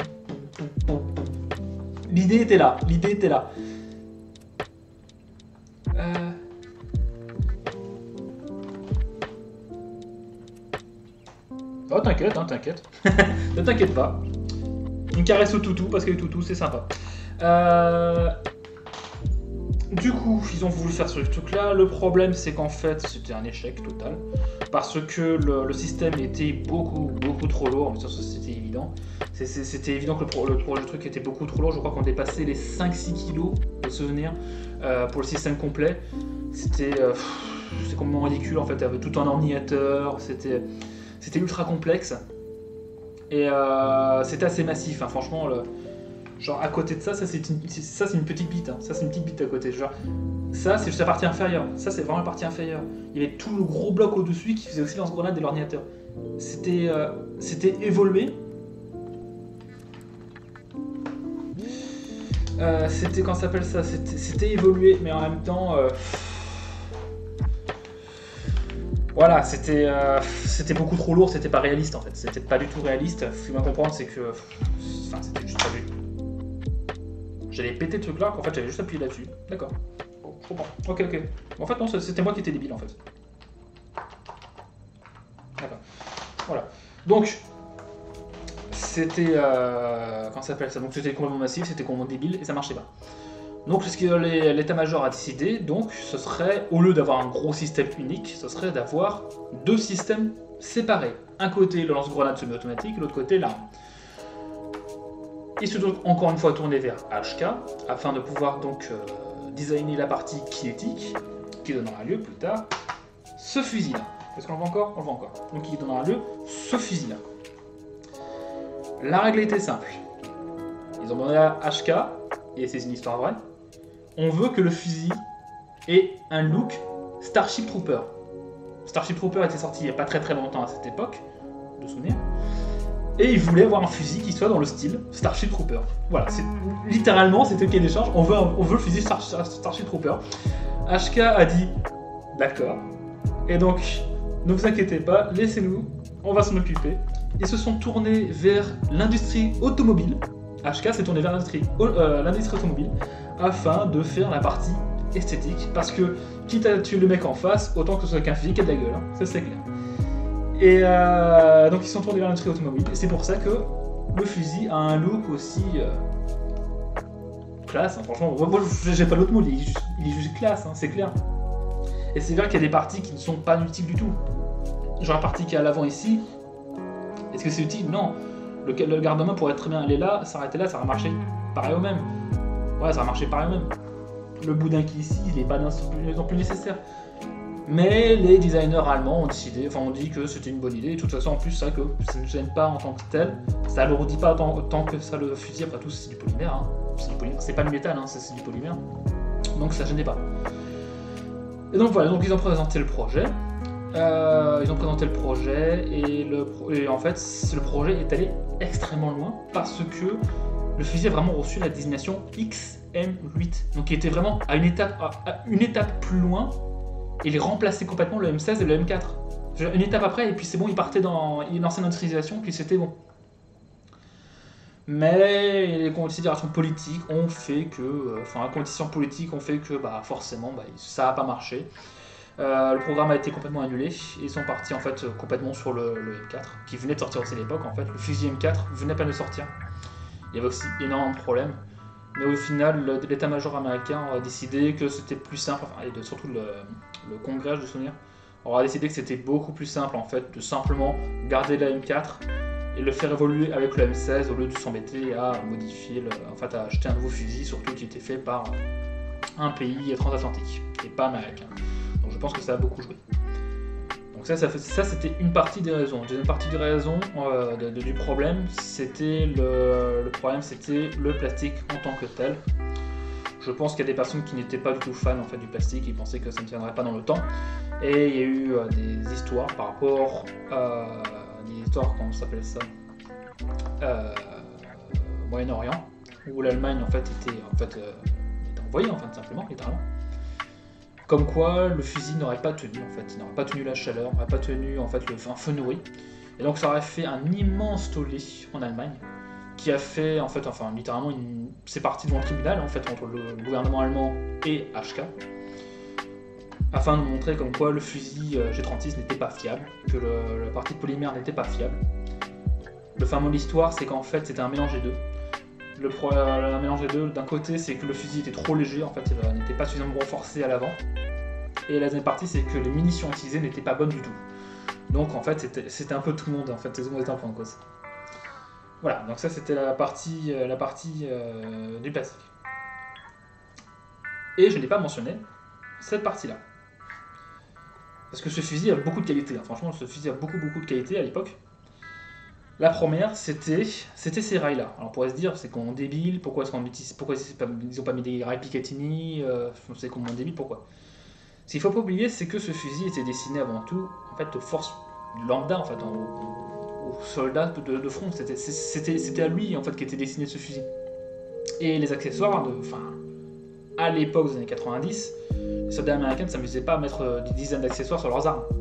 l'idée était là. Oh t'inquiète, ne t'inquiète pas. Une caresse au toutou, parce que le toutou c'est sympa. Du coup, ils ont voulu faire ce truc-là. Le problème, c'est qu'en fait, c'était un échec total. Parce que le système était beaucoup trop lourd. Mais ça, c'était évident. C'était évident que le truc était beaucoup trop lourd. Je crois qu'on dépassait les 5-6 kilos de souvenirs pour le système complet. C'était complètement ridicule. En fait, il y avait tout un ordinateur. C'était ultra complexe. Et c'était assez massif, hein. Franchement, genre à côté de ça, c'est une petite bite, hein. Ça c'est une petite bite à côté, genre ça c'est juste la partie inférieure, ça c'est vraiment la partie inférieure. Il y avait tout le gros bloc au-dessus qui faisait aussi lance-grenade de l'ordinateur. C'était évolué. C'était, quand ça s'appelle ça, c'était évolué, mais en même temps... Voilà, c'était beaucoup trop lourd, c'était pas réaliste en fait, c'était pas du tout réaliste. Ce qu'il faut comprendre, c'est que. Enfin, c'était juste pas du tout. J'allais péter le truc là, qu'en fait j'avais juste appuyé là-dessus. D'accord. Bon, je comprends. Ok. En fait, non, c'était moi qui étais débile en fait. D'accord. Voilà. Donc, c'était. Comment ça s'appelle ça? Donc, c'était complètement massif, c'était complètement débile et ça marchait pas. Donc ce que l'état-major a décidé, donc, ce serait, au lieu d'avoir un gros système unique, ce serait d'avoir deux systèmes séparés. Un côté le lance-grenade semi-automatique, l'autre côté l'arme. Ils se sont encore une fois tournés vers HK, afin de pouvoir donc designer la partie kinétique, qui donnera lieu plus tard ce fusil-là. Est-ce qu'on le voit encore? On le voit encore. Donc qui donnera lieu ce fusil-là. La règle était simple. Ils ont demandé à HK, et c'est une histoire vraie, on veut que le fusil ait un look Starship Trooper. Starship Trooper était sorti il n'y a pas très longtemps à cette époque, de souvenir. Et ils voulaient avoir un fusil qui soit dans le style Starship Trooper. Voilà, littéralement c'était le cahier des charges, on veut le fusil Starship Trooper. HK a dit d'accord. Et donc, ne vous inquiétez pas, laissez-nous, on va s'en occuper. Ils se sont tournés vers l'industrie automobile. HK s'est tourné vers l'industrie automobile afin de faire la partie esthétique. Parce que, quitte à tuer le mec en face, autant que ce soit qu'un fusil qui a de la gueule, hein, ça c'est clair. Et donc ils se sont tournés vers l'industrie automobile. Et c'est pour ça que le fusil a un look aussi classe. Hein. Franchement, moi j'ai pas l'autre mot, il est juste classe, hein, c'est clair. Et c'est vrai qu'il y a des parties qui ne sont pas utiles du tout. Genre la partie qui est à l'avant ici, est-ce que c'est utile? Non. Le garde-main pourrait très bien aller là, s'arrêter là, ça va marcher pareil au même. Ouais, ça va marcher pareil au même. Le boudin qui est ici, il n'est pas non plus nécessaire. Mais les designers allemands ont décidé, enfin ont dit que c'était une bonne idée. Et de toute façon, en plus, ça que ça ne gêne pas en tant que tel. Ça alourdit pas autant que ça le fusil. Après tout, c'est du polymère. Hein. C'est pas du métal, hein, c'est du polymère. Donc ça gênait pas. Et donc voilà, donc ils ont présenté le projet. Et en fait, le projet est allé extrêmement loin parce que le fusil a vraiment reçu la désignation XM8. Donc il était vraiment à une étape plus loin. Il remplaçait complètement le M16 et le M4. Une étape après, et puis c'est bon, il partait dans l'ancienne industrialisation, puis c'était bon. Mais les considérations politiques ont fait que, forcément, ça n'a pas marché. Le programme a été complètement annulé, et ils sont partis en fait complètement sur le M4, qui venait de sortir aussi à l'époque. En fait, le fusil M4 venait pas de sortir. Il y avait aussi énormément de problèmes. Mais au final, l'état-major américain a décidé que c'était plus simple, et surtout le congrès, de souvenir, aura décidé que c'était beaucoup plus simple en fait de simplement garder la M4 et le faire évoluer avec le M16 au lieu de s'embêter à modifier, à acheter un nouveau fusil, surtout qui était fait par un pays transatlantique et pas américain. Donc je pense que ça a beaucoup joué. Donc ça c'était une partie des raisons. Deuxième partie des raisons du problème, c'était le plastique en tant que tel. Je pense qu'il y a des personnes qui n'étaient pas du tout fans en fait, du plastique, qui pensaient que ça ne tiendrait pas dans le temps. Et il y a eu des histoires par rapport à comment ça s'appelle ça, au Moyen-Orient, où l'Allemagne en fait était envoyée en fait simplement, littéralement. Comme quoi le fusil n'aurait pas tenu en fait, il n'aurait pas tenu la chaleur, n'aurait pas tenu en fait un feu nourri. Et donc ça aurait fait un immense tollé en Allemagne, qui a fait littéralement c'est parti devant le tribunal en fait entre le gouvernement allemand et HK, afin de montrer comme quoi le fusil G36 n'était pas fiable, que la partie de polymère n'était pas fiable. Le fin mot de l'histoire, c'est qu'en fait c'était un mélange des deux. Un mélange des deux, d'un côté c'est que le fusil était trop léger, en fait il n'était pas suffisamment renforcé à l'avant, et la deuxième partie c'est que les munitions utilisées n'étaient pas bonnes du tout. Donc en fait c'était un peu tout le monde, en fait, tout le monde était un peu en cause. Voilà, donc ça c'était la partie du plastique. Et je n'ai pas mentionné cette partie-là. Parce que ce fusil a beaucoup de qualités, hein. Franchement ce fusil a beaucoup de qualités à l'époque. La première, c'était ces rails-là. Alors on pourrait se dire, c'est qu'on débile, pourquoi ils n'ont pas mis des rails Picatinny, c'est qu'on est débile, pourquoi? Ce qu'il ne faut pas oublier, c'est que ce fusil était destiné avant tout en fait, aux forces lambda, en fait, aux soldats de front. C'était à lui en fait, qui était destiné ce fusil. Et les accessoires, à l'époque des années 90, les soldats américains ne s'amusaient pas à mettre des dizaines d'accessoires sur leurs armes.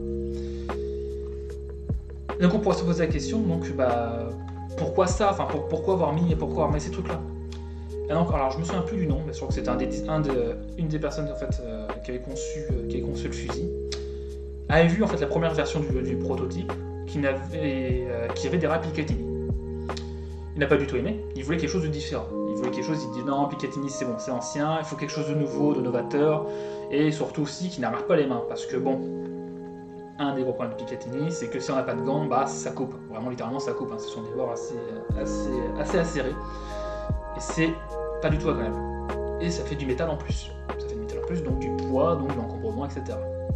Donc on pourrait se poser la question, pourquoi ça, pourquoi avoir mis ces trucs-là? Et donc, alors je me souviens plus du nom, mais je crois que c'était une des personnes en fait, qui avait conçu le fusil, avait vu en fait la première version du prototype qui avait des rails Picatinny. Il n'a pas du tout aimé, il voulait quelque chose de différent. Il dit non, Picatinny c'est bon, c'est ancien, il faut quelque chose de nouveau, de novateur, et surtout aussi qui n'arrache pas les mains, parce que un des gros problèmes de Picatinny, c'est que si on n'a pas de gants, ça coupe. Vraiment, littéralement, ça coupe. Hein. Ce sont des bords assez acérés. Et c'est pas du tout agréable. Et ça fait du métal en plus. Donc du poids, donc de l'encombrement, besoin, etc.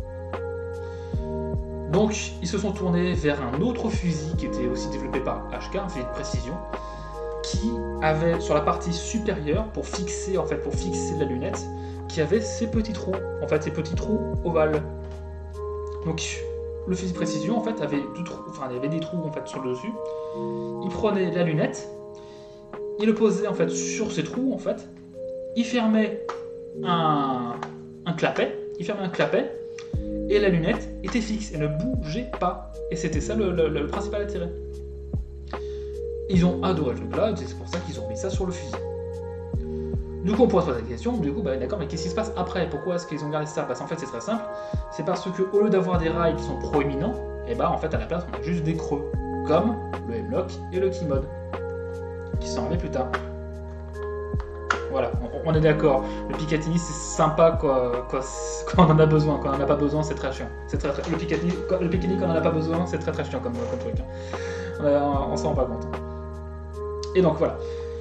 Donc, ils se sont tournés vers un autre fusil qui était aussi développé par HK, un fusil de précision, qui avait sur la partie supérieure, pour fixer la lunette, qui avait ces petits trous, en fait, ces petits trous ovales. Donc, le fusil de précision, en fait, avait il y avait des trous en fait sur le dessus. Il prenait la lunette, il le posait en fait sur ces trous, en fait. Il fermait un clapet, et la lunette était fixe, elle ne bougeait pas. Et c'était ça le principal intérêt. Ils ont adoré le truc là, c'est pour ça qu'ils ont mis ça sur le fusil. Du coup, on pourrait se poser la question, d'accord, mais qu'est-ce qui se passe après? Pourquoi est-ce qu'ils ont gardé ça? Parce qu'en fait, c'est très simple, c'est parce que au lieu d'avoir des rails qui sont proéminents, et en fait, à la place, on a juste des creux, comme le M-Lock et le Keymode, qui sont arrivés plus tard. Voilà, on est d'accord. Le Picatinny, c'est sympa quand on en a besoin. Quand on en a pas besoin, c'est très chiant. Le Picatinny, quand on en a pas besoin, c'est très chiant comme truc. On s'en rend pas compte. Et donc voilà.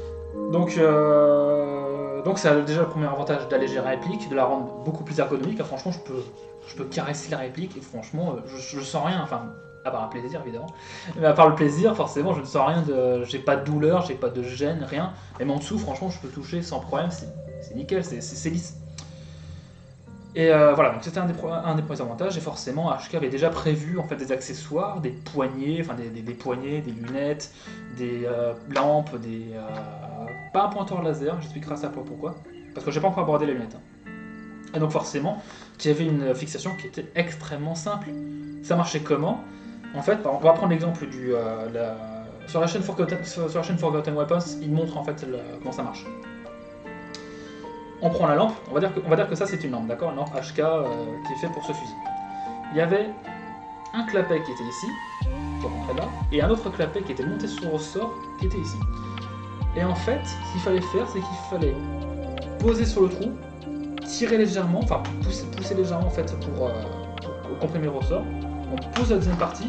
Donc ça a déjà le premier avantage d'alléger la réplique, de la rendre beaucoup plus ergonomique. Franchement, je peux caresser la réplique et franchement, je sens rien. Enfin, à part un plaisir évidemment. Mais à part le plaisir, forcément, je ne sens rien j'ai pas de douleur, j'ai pas de gêne, rien. Même en dessous, franchement, je peux toucher sans problème. C'est nickel, c'est lisse. Et voilà, donc c'était un des premiers avantages. Et forcément, HK avait déjà prévu en fait des accessoires, des poignées, des poignées, des lunettes, des lampes, pas un pointeur laser. J'expliquerai ça pourquoi. Parce que j'ai pas encore abordé les lunettes. Et donc forcément, il y avait une fixation qui était extrêmement simple. Ça marchait comment? En fait, on va prendre l'exemple sur la chaîne Forgotten Weapons, il montre en fait comment ça marche. On prend la lampe, on va dire que ça c'est une lampe, d'accord, une lampe HK qui est faite pour ce fusil. Il y avait un clapet qui était ici, qui rentrait là, et un autre clapet qui était monté sur le ressort qui était ici. Et en fait, ce qu'il fallait faire, c'est qu'il fallait poser sur le trou, tirer légèrement, enfin pousser légèrement en fait pour comprimer le ressort. On pose la deuxième partie,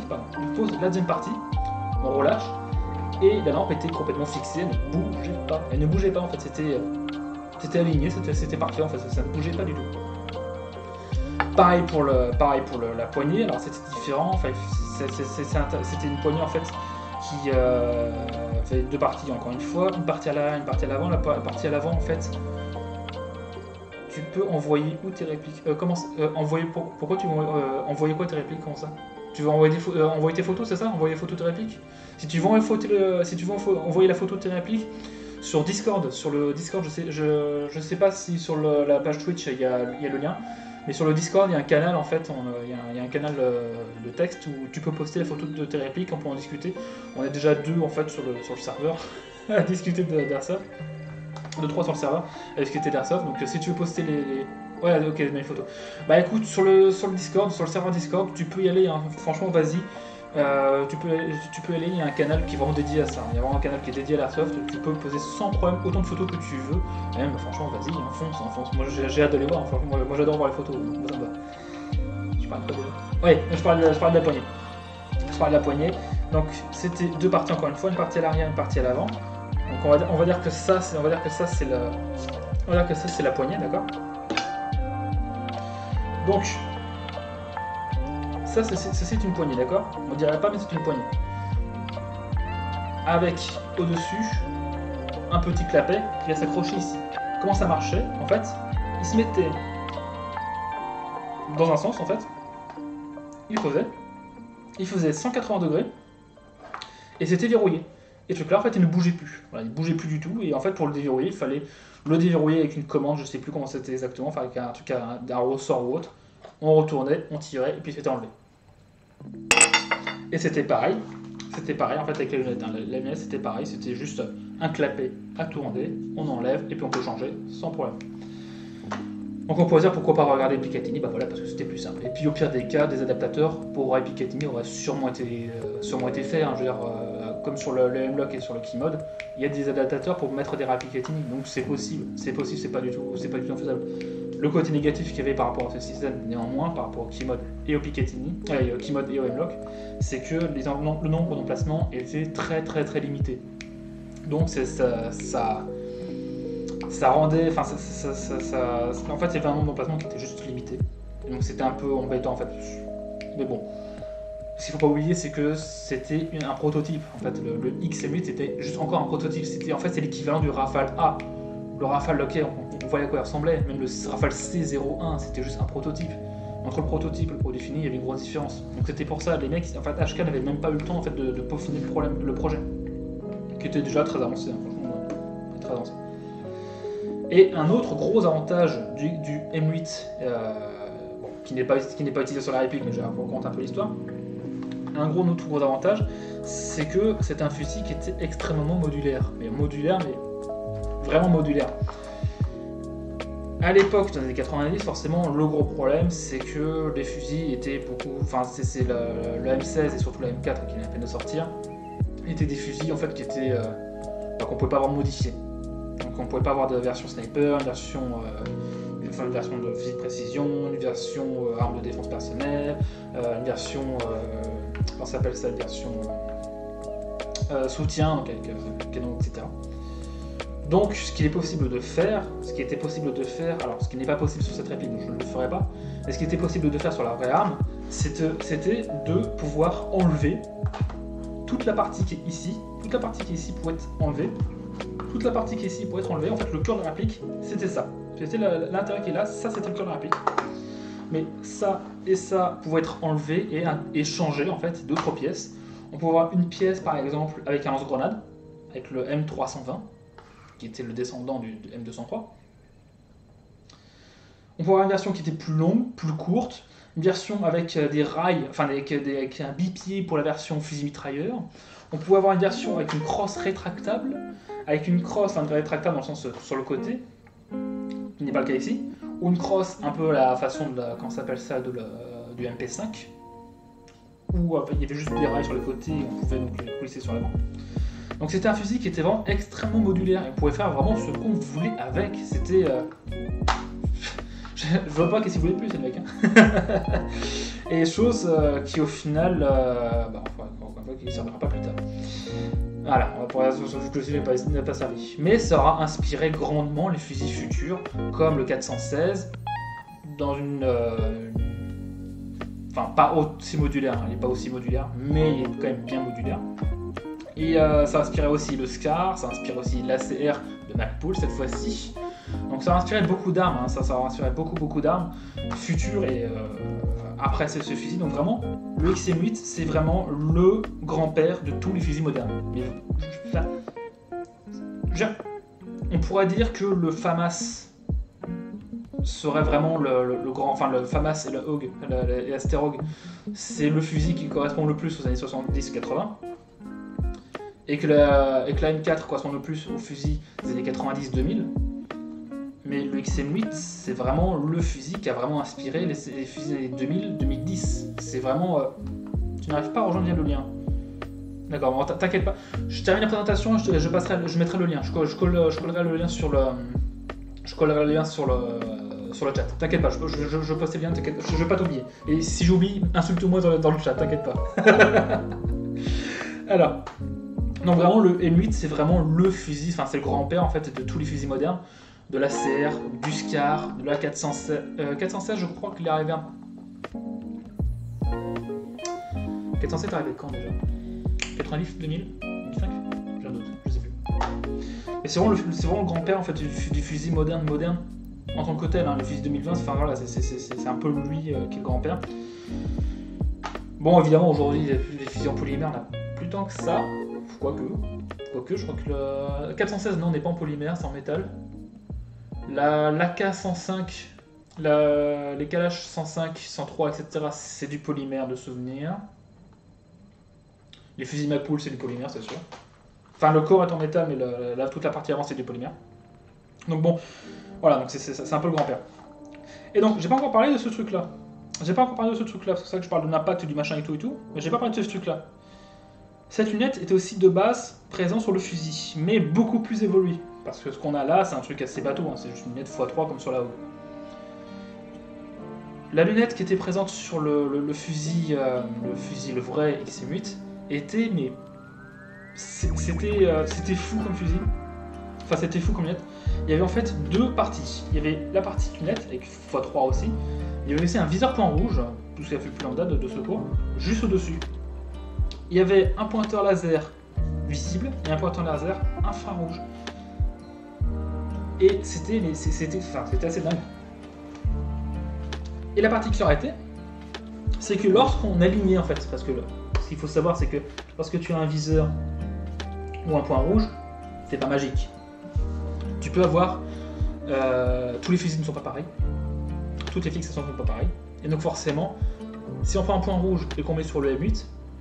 on relâche, et la lampe était complètement fixée, elle ne bougeait pas. Elle ne bougeait pas en fait, c'était aligné, c'était parfait en fait, ça ne bougeait pas du tout. Pareil pour la poignée, alors c'était différent, enfin, c'était une poignée en fait qui fait deux parties encore une fois, une partie à l'arrière, une partie à l'avant. La partie à l'avant en fait, tu peux envoyer où tes répliques pourquoi tu veux envoyer quoi tes répliques? Comment ça? Tu veux envoyer tes photos, c'est ça? Envoyer les photos de tes répliques? Si tu veux envoyer la photo de tes répliques sur Discord, je sais pas si sur la page Twitch il y a le lien, mais sur le Discord il y a un canal en fait, il y a un canal de texte où tu peux poster la photo de tes répliques, on peut en discuter. On est déjà deux en fait sur le serveur à discuter d'Airsoft. 2-3 sur le serveur à discuter d'Airsoft, donc si tu veux poster ouais, ok, mes photos. Bah écoute, sur le Discord, sur le serveur Discord, tu peux y aller, hein. Franchement, vas-y. Tu peux y aller, il y a un canal qui est vraiment dédié à ça. Il y a vraiment un canal qui est dédié à l'Airsoft, tu peux poser sans problème autant de photos que tu veux. Et même, franchement, vas-y, enfonce. Moi, j'ai hâte de les voir, hein. Franchement, moi j'adore voir les photos, moi ça me va. Tu parles de quoi déjà? Ouais, je parle de la poignée. Je parle de la poignée. Donc, c'était deux parties encore une fois, une partie à l'arrière, une partie à l'avant. Donc on va dire que ça c'est la poignée, d'accord? Donc ça c'est une poignée, d'accord? On dirait pas, mais c'est une poignée. Avec au-dessus un petit clapet qui va s'accrocher ici. Comment ça marchait? En fait, il se mettait dans un sens en fait. Il faisait 180 degrés et c'était verrouillé. Et ce truc là en fait il ne bougeait plus. Voilà, il ne bougeait plus du tout. Et en fait pour le déverrouiller, il fallait le déverrouiller avec une commande, je sais plus comment c'était exactement, enfin avec un truc, un ressort ou autre. On retournait, on tirait et puis c'était enlevé. Et c'était pareil en fait avec les lunettes. Hein. Les lunettes c'était pareil, c'était juste un clapet à tourner, on enlève et puis on peut changer sans problème. Donc on pourrait dire pourquoi pas regarder le Picatinny, bah voilà parce que c'était plus simple. Et puis au pire des cas, des adaptateurs pour rail Picatinny auraient sûrement été faits, hein, je veux dire, comme sur le M-Lock et sur le Keymode, il y a des adaptateurs pour mettre des rails Picatinny, donc c'est possible, c'est pas du tout infaisable. Le côté négatif qu'il y avait par rapport à ce système, néanmoins, par rapport au Keymode et au Picatinny, au Keymode et au M-Lock, c'est que le nombre d'emplacements était très limité. Donc ça rendait, en fait il y avait un nombre d'emplacements qui était juste limité. Donc c'était un peu embêtant en fait. Mais bon. Ce qu'il faut pas oublier, c'est que c'était un prototype. En fait, le XM8 c'était juste encore un prototype. En fait, c'est l'équivalent du Rafale A. Le Rafale, ok, on voyait à quoi il ressemblait. Même le Rafale C01, c'était juste un prototype. Entre le prototype et le produit fini, il y avait une grosse différence. Donc c'était pour ça, les mecs, en fait, HK n'avait même pas eu le temps en fait, de peaufiner le projet. Qui était déjà très avancé, hein, franchement, très avancé. Et un autre gros avantage du M8, bon, qui n'est pas utilisé sur la réplique, mais je vais vous raconter un peu l'histoire. Un autre gros avantage, c'est que c'est un fusil qui était extrêmement modulaire. Mais vraiment modulaire. À l'époque, dans les années 90, forcément, le gros problème, c'est que les fusils étaient beaucoup... Enfin, c'est le M16 et surtout la M4 qui vient à peine de sortir, étaient des fusils en fait qui étaient... qu'on ne pouvait pas vraiment modifier. Donc on ne pouvait pas avoir de version sniper, une version de fusil de précision, une version arme de défense personnelle, une version... comment ça s'appelle ça, une version soutien, donc avec canon, etc. Donc, ce qui était possible de faire, alors ce qui n'est pas possible sur cette réplique, donc je ne le ferai pas, mais ce qui était possible de faire sur la vraie arme, c'était de pouvoir enlever toute la partie qui est ici, pour être enlevée, en fait le cœur de la réplique, c'était ça. C'était l'intérieur qui est là, ça c'était le cœur de la réplique. Mais ça et ça pouvaient être enlevés et changés en fait d'autres pièces. On pouvait avoir une pièce par exemple avec un lance-grenade, avec le M320, qui était le descendant du M203. On peut avoir une version qui était plus longue, plus courte, une version avec des rails, enfin avec un bipied pour la version fusil mitrailleur. On pouvait avoir une version avec une crosse rétractable, rétractable dans le sens sur le côté, qui n'est pas le cas ici, ou une crosse un peu à la façon de comment s'appelle ça, du MP5, où il y avait juste des rails sur les côtés et on pouvait donc les coulisser sur l'avant. Donc c'était un fusil qui était vraiment extrêmement modulaire et on pouvait faire vraiment ce qu'on voulait avec. C'était... je vois pas qu'est-ce qu'il voulait plus, ces mecs. Hein. Et chose qui au final... qui ne servira pas plus tard. Voilà, pour la solution que le sujet n'a pas servi. Mais ça aura inspiré grandement les fusils futurs, comme le 416, dans une... Enfin, pas aussi modulaire, hein, il n'est pas aussi modulaire, mais il est quand même bien modulaire. Et ça a inspiré aussi le SCAR, ça a inspiré aussi l'ACR de Magpul cette fois-ci. Donc ça a inspiré beaucoup d'armes, hein, ça a inspiré beaucoup d'armes futures et après ce fusil. Donc vraiment, le XM8 c'est vraiment le grand-père de tous les fusils modernes. Mais, on pourrait dire que le FAMAS serait vraiment le grand, enfin le FAMAS et le HOG, et Asterog, c'est le fusil qui correspond le plus aux années 70-80. Et que la M4 correspond le plus au fusil des années 90-2000. Mais le XM8, c'est vraiment le fusil qui a vraiment inspiré les fusils des années 2000-2010. C'est vraiment... tu n'arrives pas à rejoindre bien le lien. D'accord, bon, t'inquiète pas. Je termine la présentation, je mettrai le lien. Je collerai le lien sur le chat. T'inquiète pas, je poste le lien, je vais pas t'oublier. Et si j'oublie, insulte-moi dans le chat, t'inquiète pas. Alors... Donc vraiment le M8 c'est vraiment le fusil, enfin c'est le grand-père en fait de tous les fusils modernes, de l'ACR, du SCAR, de la 416. 416 je crois qu'il est arrivé 407 est arrivé quand déjà 90, 2000, 2005 j'ai un doute, je sais plus. Et c'est vraiment le grand-père en fait du fusil moderne en tant que tel, hein, le fusil 2020, enfin voilà, c'est un peu lui qui est le grand-père. Bon évidemment aujourd'hui les fusils en polymère n'a plus tant que ça. Quoique, je crois que le 416 non n'est pas en polymère, c'est en métal. L'AK105, les Kalash 105, 103, etc. c'est du polymère de souvenir. Les fusils Magpul c'est du polymère, c'est sûr. Enfin le corps est en métal, mais toute la partie avant c'est du polymère. Donc bon, voilà, donc c'est un peu le grand-père. Et donc j'ai pas encore parlé de ce truc là. C'est pour ça que je parle de l'impact du machin et tout, mais j'ai pas parlé de ce truc là. Cette lunette était aussi de base présente sur le fusil, mais beaucoup plus évoluée. Parce que ce qu'on a là, c'est un truc assez bateau, hein, c'est juste une lunette x3 comme sur la haut. La lunette qui était présente sur le fusil, le vrai XM8, était, mais c'était fou comme fusil. enfin c'était fou comme lunette. Il y avait en fait deux parties. Il y avait la partie lunette avec x3 aussi. Il y avait aussi un viseur point rouge, tout ce qui a fait le plus lambda de secours, juste au-dessus. Il y avait un pointeur laser visible et un pointeur laser infrarouge. Et c'était assez dingue. Et la particularité, c'est que lorsqu'on alignait en fait, parce que ce qu'il faut savoir, c'est que lorsque tu as un viseur ou un point rouge, c'est pas magique. Tu peux avoir tous les fusils ne sont pas pareils, toutes les fixations ne sont pas pareilles, et donc forcément, si on prend un point rouge et qu'on met sur le M8,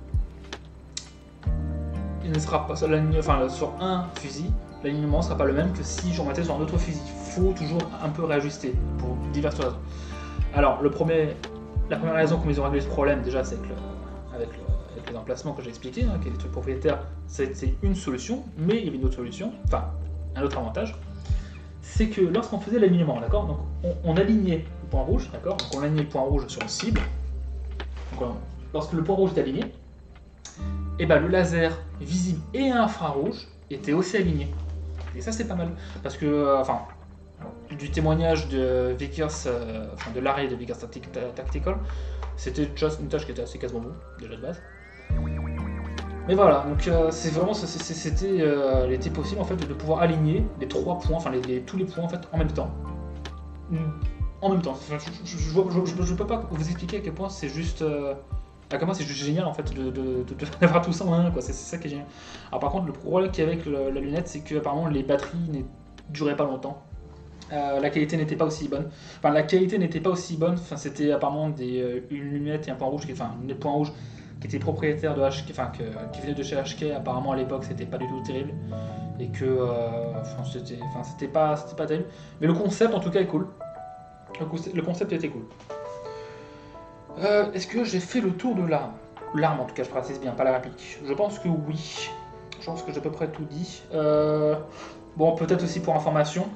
il ne sera pas sur un fusil, l'alignement ne sera pas le même que si j'en mettais sur un autre fusil. Il faut toujours un peu réajuster pour diverses raisons. Alors, la première raison qu'ils ont réglé ce problème, déjà, c'est avec les emplacements que j'ai expliqué, hein, qui est les trucs propriétaires, c'est une solution, mais il y avait une autre solution, enfin, un autre avantage, c'est que lorsqu'on faisait l'alignement, d'accord, donc on alignait le point rouge, d'accord, donc on alignait le point rouge sur une cible, donc lorsque le point rouge est aligné, et ben le laser visible et infrarouge étaient aussi alignés. Et ça, c'est pas mal, parce que, du témoignage de Vickers, de l'arrêt de Vickers Tactical, c'était juste une tâche qui était assez casse-bonbon, déjà de base. Mais voilà, donc c'est vraiment, il était possible en fait de pouvoir aligner les trois points, tous les points en fait en même temps. En même temps. Enfin, je peux pas vous expliquer à quel point c'est juste, génial en fait d'avoir tout ça en un, quoi. C'est ça qui est génial. Alors par contre, le problème qu'il y a avec la lunette, c'est que apparemment les batteries ne duraient pas longtemps. La qualité n'était pas aussi bonne. Enfin, la qualité n'était pas aussi bonne. Enfin, c'était apparemment une lunette et un point rouge, une point rouge qui était propriétaire de HK, qui venait de chez HK. Apparemment à l'époque, c'était pas du tout terrible et que, c'était pas terrible. Mais le concept, en tout cas, est cool. Le concept était cool. Est-ce que j'ai fait le tour de l'arme? L'arme, en tout cas, je précise bien, pas la réplique. Je pense que oui. Je pense que j'ai à peu près tout dit. Bon, peut-être aussi pour information.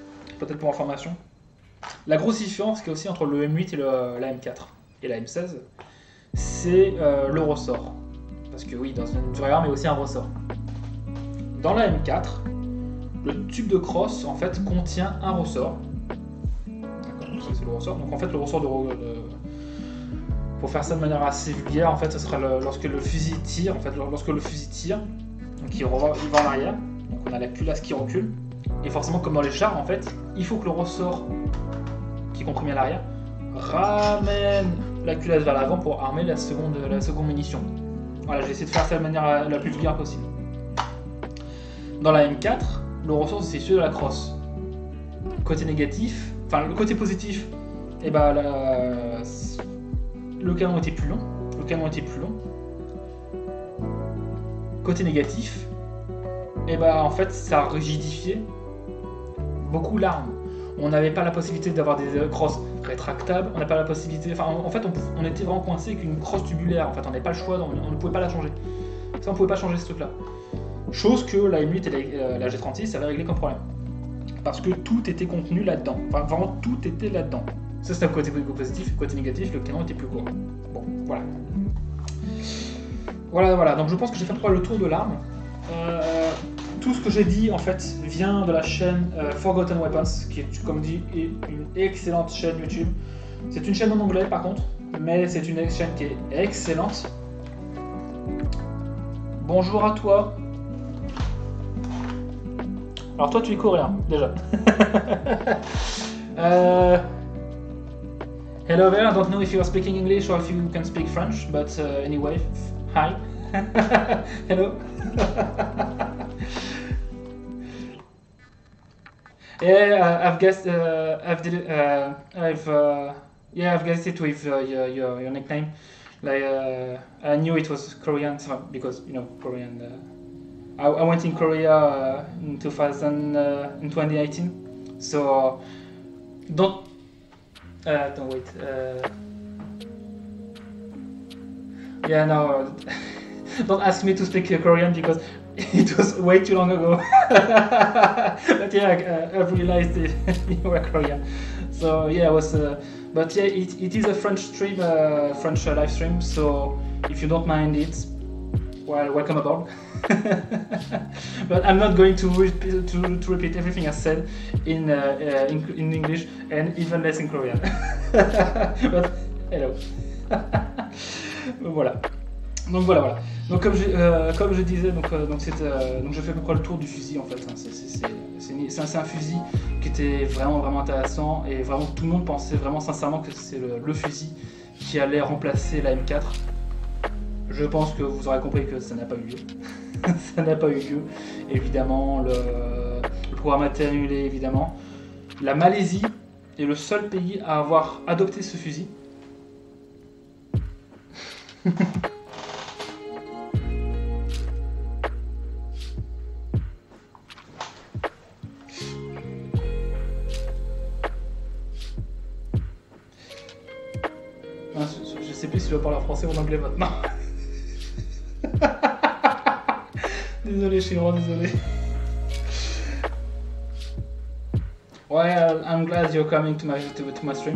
La grosse différence qu'il y a aussi entre le M8 et la M4 et la M16, c'est le ressort. Parce que oui, dans une vraie arme, il y a aussi un ressort. Dans la M4, le tube de crosse en fait contient un ressort. D'accord, c'est le ressort. Donc en fait, le ressort pour faire ça de manière assez vulgaire, en fait, ce sera lorsque le fusil tire. En fait, lorsque le fusil tire, donc il va en arrière. Donc on a la culasse qui recule. Et forcément, comme dans les chars, en fait, il faut que le ressort qui est comprimé à l'arrière ramène la culasse vers l'avant pour armer la seconde munition. Voilà, j'ai essayé de faire ça de manière la plus vulgaire possible. Dans la M4, le ressort c'est celui de la crosse. Côté négatif, le côté positif, et ben le canon était plus long. Côté négatif, et ben en fait ça rigidifiait beaucoup l'arme. On n'avait pas la possibilité d'avoir des crosses rétractables, on n'a pas la possibilité, en fait on était vraiment coincé avec une crosse tubulaire, en fait on n'avait pas le choix, on ne pouvait pas la changer. Ça on ne pouvait pas changer ce truc là. Chose que la M8 et la G36 avaient réglé comme problème. Parce que tout était contenu là-dedans, vraiment tout était là-dedans. Ça c'était le côté positif, le côté négatif, le canon était plus court. Bon, voilà. Voilà, donc je pense que j'ai fait le tour de l'arme. Tout ce que j'ai dit en fait vient de la chaîne Forgotten Weapons, qui est, comme dit, une excellente chaîne YouTube. C'est une chaîne en anglais par contre, mais c'est une chaîne qui est excellente. Bonjour à toi. Alors toi tu es coréen déjà. Hello there, I don't know if you are speaking English or if you can speak French, but anyway, hi. Hello. Yeah, I've guessed. I've guessed it with your nickname. Like I knew it was Korean because Korean. I went in Korea in 2018, so don't wait. Yeah, no. Don't ask me to speak Korean because it was way too long ago. But yeah, I've realized you were Korean. So yeah, I was. But yeah, it is a French stream, French live stream. So if you don't mind it, well, welcome aboard. But I'm not going to repeat everything I said in English and even less in Korean. But hello. Voilà. Donc voilà. Donc comme je disais, donc je fais à peu près le tour du fusil en fait. C'est un fusil qui était vraiment intéressant et vraiment tout le monde pensait vraiment sincèrement que c'est le fusil qui allait remplacer la M4. Je pense que vous aurez compris que ça n'a pas eu lieu. Ça n'a pas eu lieu. Évidemment, le programme a été annulé, évidemment. La Malaisie est le seul pays à avoir adopté ce fusil. Je sais plus si je dois parler en français ou en anglais maintenant. Désolé, je suis vraiment désolé. Well, I'm glad you're coming to my stream.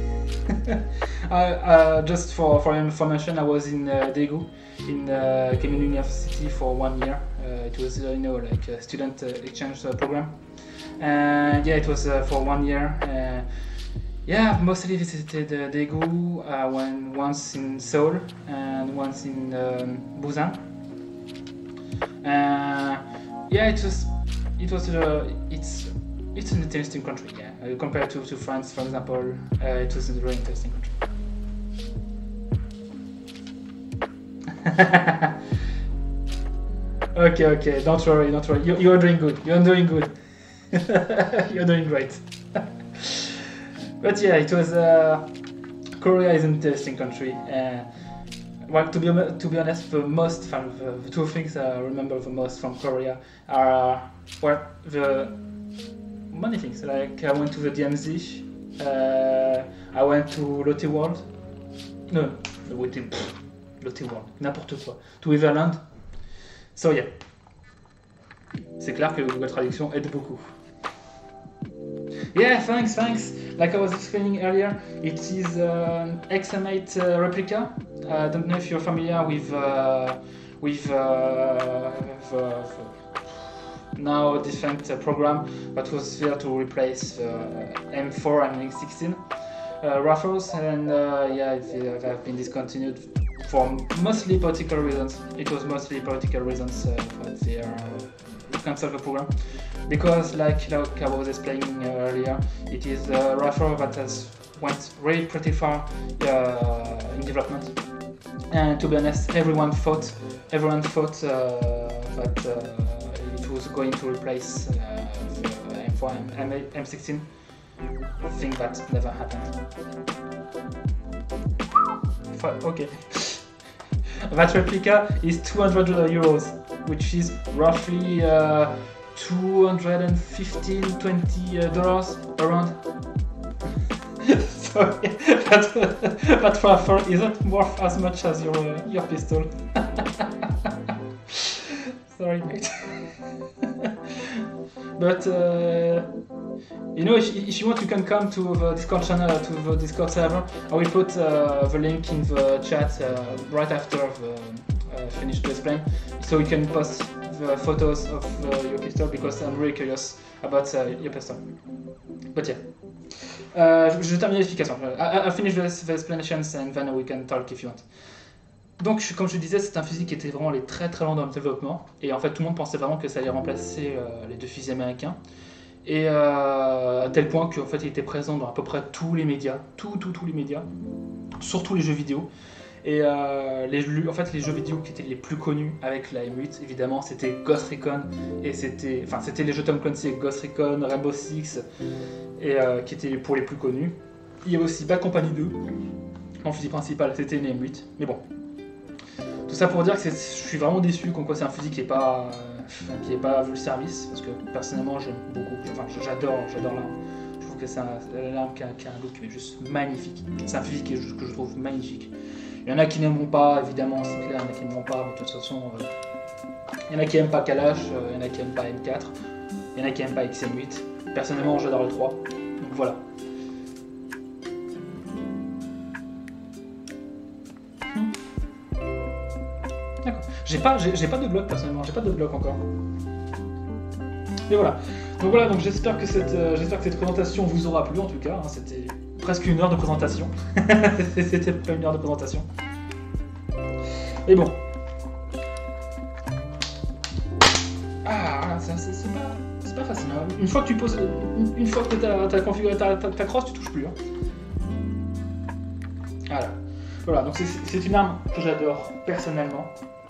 Just for your information, I was in Daegu, in Kemin University for 1 year. It was like a student exchange program, and yeah, it was for 1 year. Yeah, I've mostly visited Daegu. I went once in Seoul and once in Busan. Yeah, it's an interesting country. Yeah, compared to France, for example, it was a very interesting country. Okay, don't worry. You're doing good. You're doing good. You're doing great. But yeah, it was Korea is an interesting country. Well, to be honest, the two things I remember the most from Korea are the many things. Like I went to the DMZ, I went to Lotte World. No, Lotte World, n'importe quoi. To Everland. So yeah, c'est clair que Google Traduction aide beaucoup. Yeah, thanks. Like I was explaining earlier, it is an XM8 replica. I don't know if you're familiar with the now defunct program that was there to replace the M4 and X16 rifles, and yeah, they have been discontinued for mostly political reasons. It was mostly political reasons that they cancel the program, because like I was explaining earlier, it is a rifle that has went really pretty far in development, and to be honest, everyone thought that it was going to replace the M4 and M16. I think that never happened. Okay. That replica is 200 euros, which is roughly $215-20 around. So that rifle isn't worth as much as your pistol. Sorry, mate. But if you want, you can come to the Discord channel, to the Discord server. I will put the link in the chat right after finish to explain, so you can post the photos of your pistol, because I'm really curious about your pistol. But yeah, je termine l'explication. I'll finish the explanations and then we can talk if you want. Donc, comme je disais, c'est un fusil qui était vraiment très loin dans le développement, et en fait tout le monde pensait vraiment que ça allait remplacer les deux fusils américains, et à tel point qu'en fait il était présent dans à peu près tous les médias, tous les médias, surtout les jeux vidéo, et les jeux vidéo qui étaient les plus connus avec la M8, évidemment, c'était Ghost Recon, et c'était les jeux Tom Clancy avec Ghost Recon, Rainbow Six, et qui étaient pour les plus connus. Il y avait aussi Bad Company 2, en fusil principal, c'était une M8, mais bon. Tout ça pour dire que je suis vraiment déçu comme quoi c'est un fusil qui n'est pas vu le service, parce que personnellement j'aime beaucoup, j'adore l'arme. Je trouve que c'est l'arme qui a un look juste magnifique. C'est un fusil que je trouve magnifique. Il y en a qui n'aimeront pas, évidemment, c'est clair, il y en a qui n'aimeront pas, mais de toute façon, il y en a qui n'aiment pas Kalash, il y en a qui n'aiment pas M4, il y en a qui n'aiment pas XM8. Personnellement, j'adore le 3, donc voilà. D'accord. J'ai pas de blog personnellement, j'ai pas de blog encore. Mais voilà. Donc voilà, donc j'espère que cette présentation vous aura plu en tout cas. Hein, c'était presque 1 heure de présentation. C'était pas 1 heure de présentation. Et bon. Ah, voilà, c'est pas facile. Hein. Une fois que tu poses, une fois que t'as configuré ta crosse, tu touches plus. Hein. Voilà, donc c'est une arme que j'adore personnellement.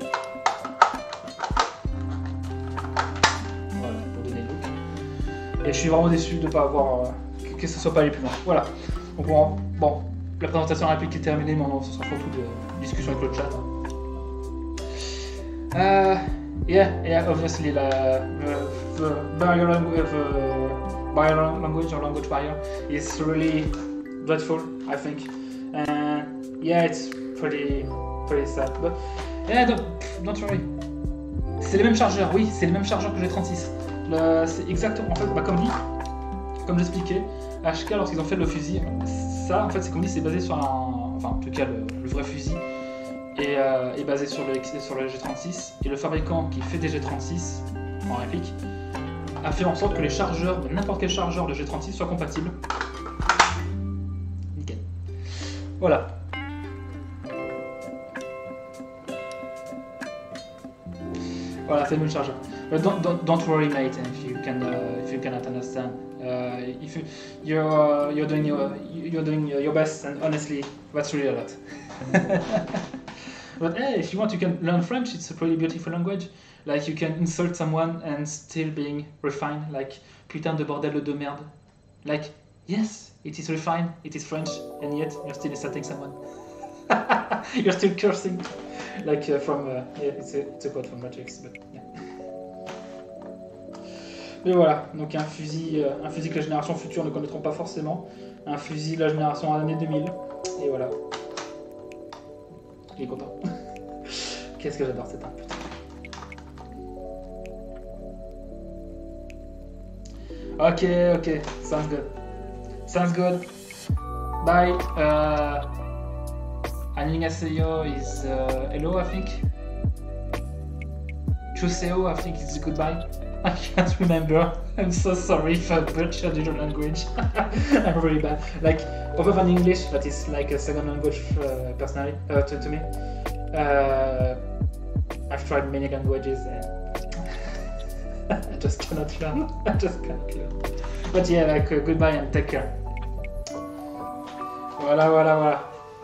Voilà, pour donner le look. Et je suis vraiment déçu de ne pas avoir que ça soit pas allé plus loin. Voilà. Donc bon, la présentation rapide qui est terminée, mais on se sera surtout de discussion avec le chat. Yeah, obviously the barrier language or language barrier is really dreadful, I think. Yeah, it's pretty sad. But yeah, don't worry. C'est les mêmes chargeurs, oui, c'est les mêmes chargeurs que G36. C'est exactement, en fait, comme j'expliquais, HK lorsqu'ils ont fait le fusil, ça, en fait, c'est comme dit, c'est basé sur enfin, en tout cas, le vrai fusil est basé sur le G36, et le fabricant qui fait des G36 en réplique a fait en sorte que les chargeurs de n'importe quel chargeur de G36 soient compatibles. Nickel. Voilà. Voilà, c'est le même chargeur. But don't worry, mate. If you cannot understand, if you're doing your best, and honestly, that's really a lot. But hey, if you want, you can learn French. It's a pretty beautiful language. Like you can insult someone and still being refined. Like putain de bordel de merde. Like yes, it is refined. It is French, and yet you're still insulting someone. You're still cursing. Like from yeah, it's a quote from Matrix, but yeah. Mais voilà, donc un fusil que la génération future ne connaîtront pas forcément, un fusil de la génération année 2000, et voilà. Il est content. Qu'est-ce que j'adore cette arme, putain. Ok, sounds good. Bye. Annyeonghaseyo is hello, I think. Chuseo, I think is goodbye. I can't remember. I'm so sorry if I butchered your language. I'm really bad. Like, other than English, that is like a second language personally to me. I've tried many languages and I just cannot learn. But yeah, like goodbye and take care. Voilà.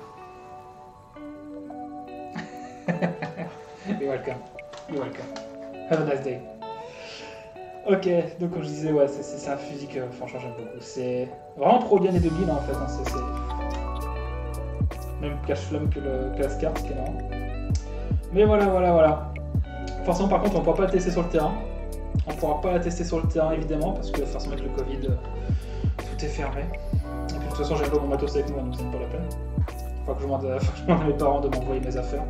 You're welcome. Have a nice day. Ok, donc comme je disais, ouais, c'est un fusil que franchement j'aime beaucoup. C'est vraiment trop bien les deux billes en fait. Hein, c'est même cache-flamme que la SCAR, ce qui est marrant. Mais voilà. Forcément, par contre, on ne pourra pas la tester sur le terrain. On ne pourra pas la tester sur le terrain évidemment parce que forcément avec le Covid, tout est fermé. Et puis de toute façon, j'ai pas mon matos avec moi, donc c'est pas la peine. Faut que je demande à mes parents de m'envoyer mes affaires.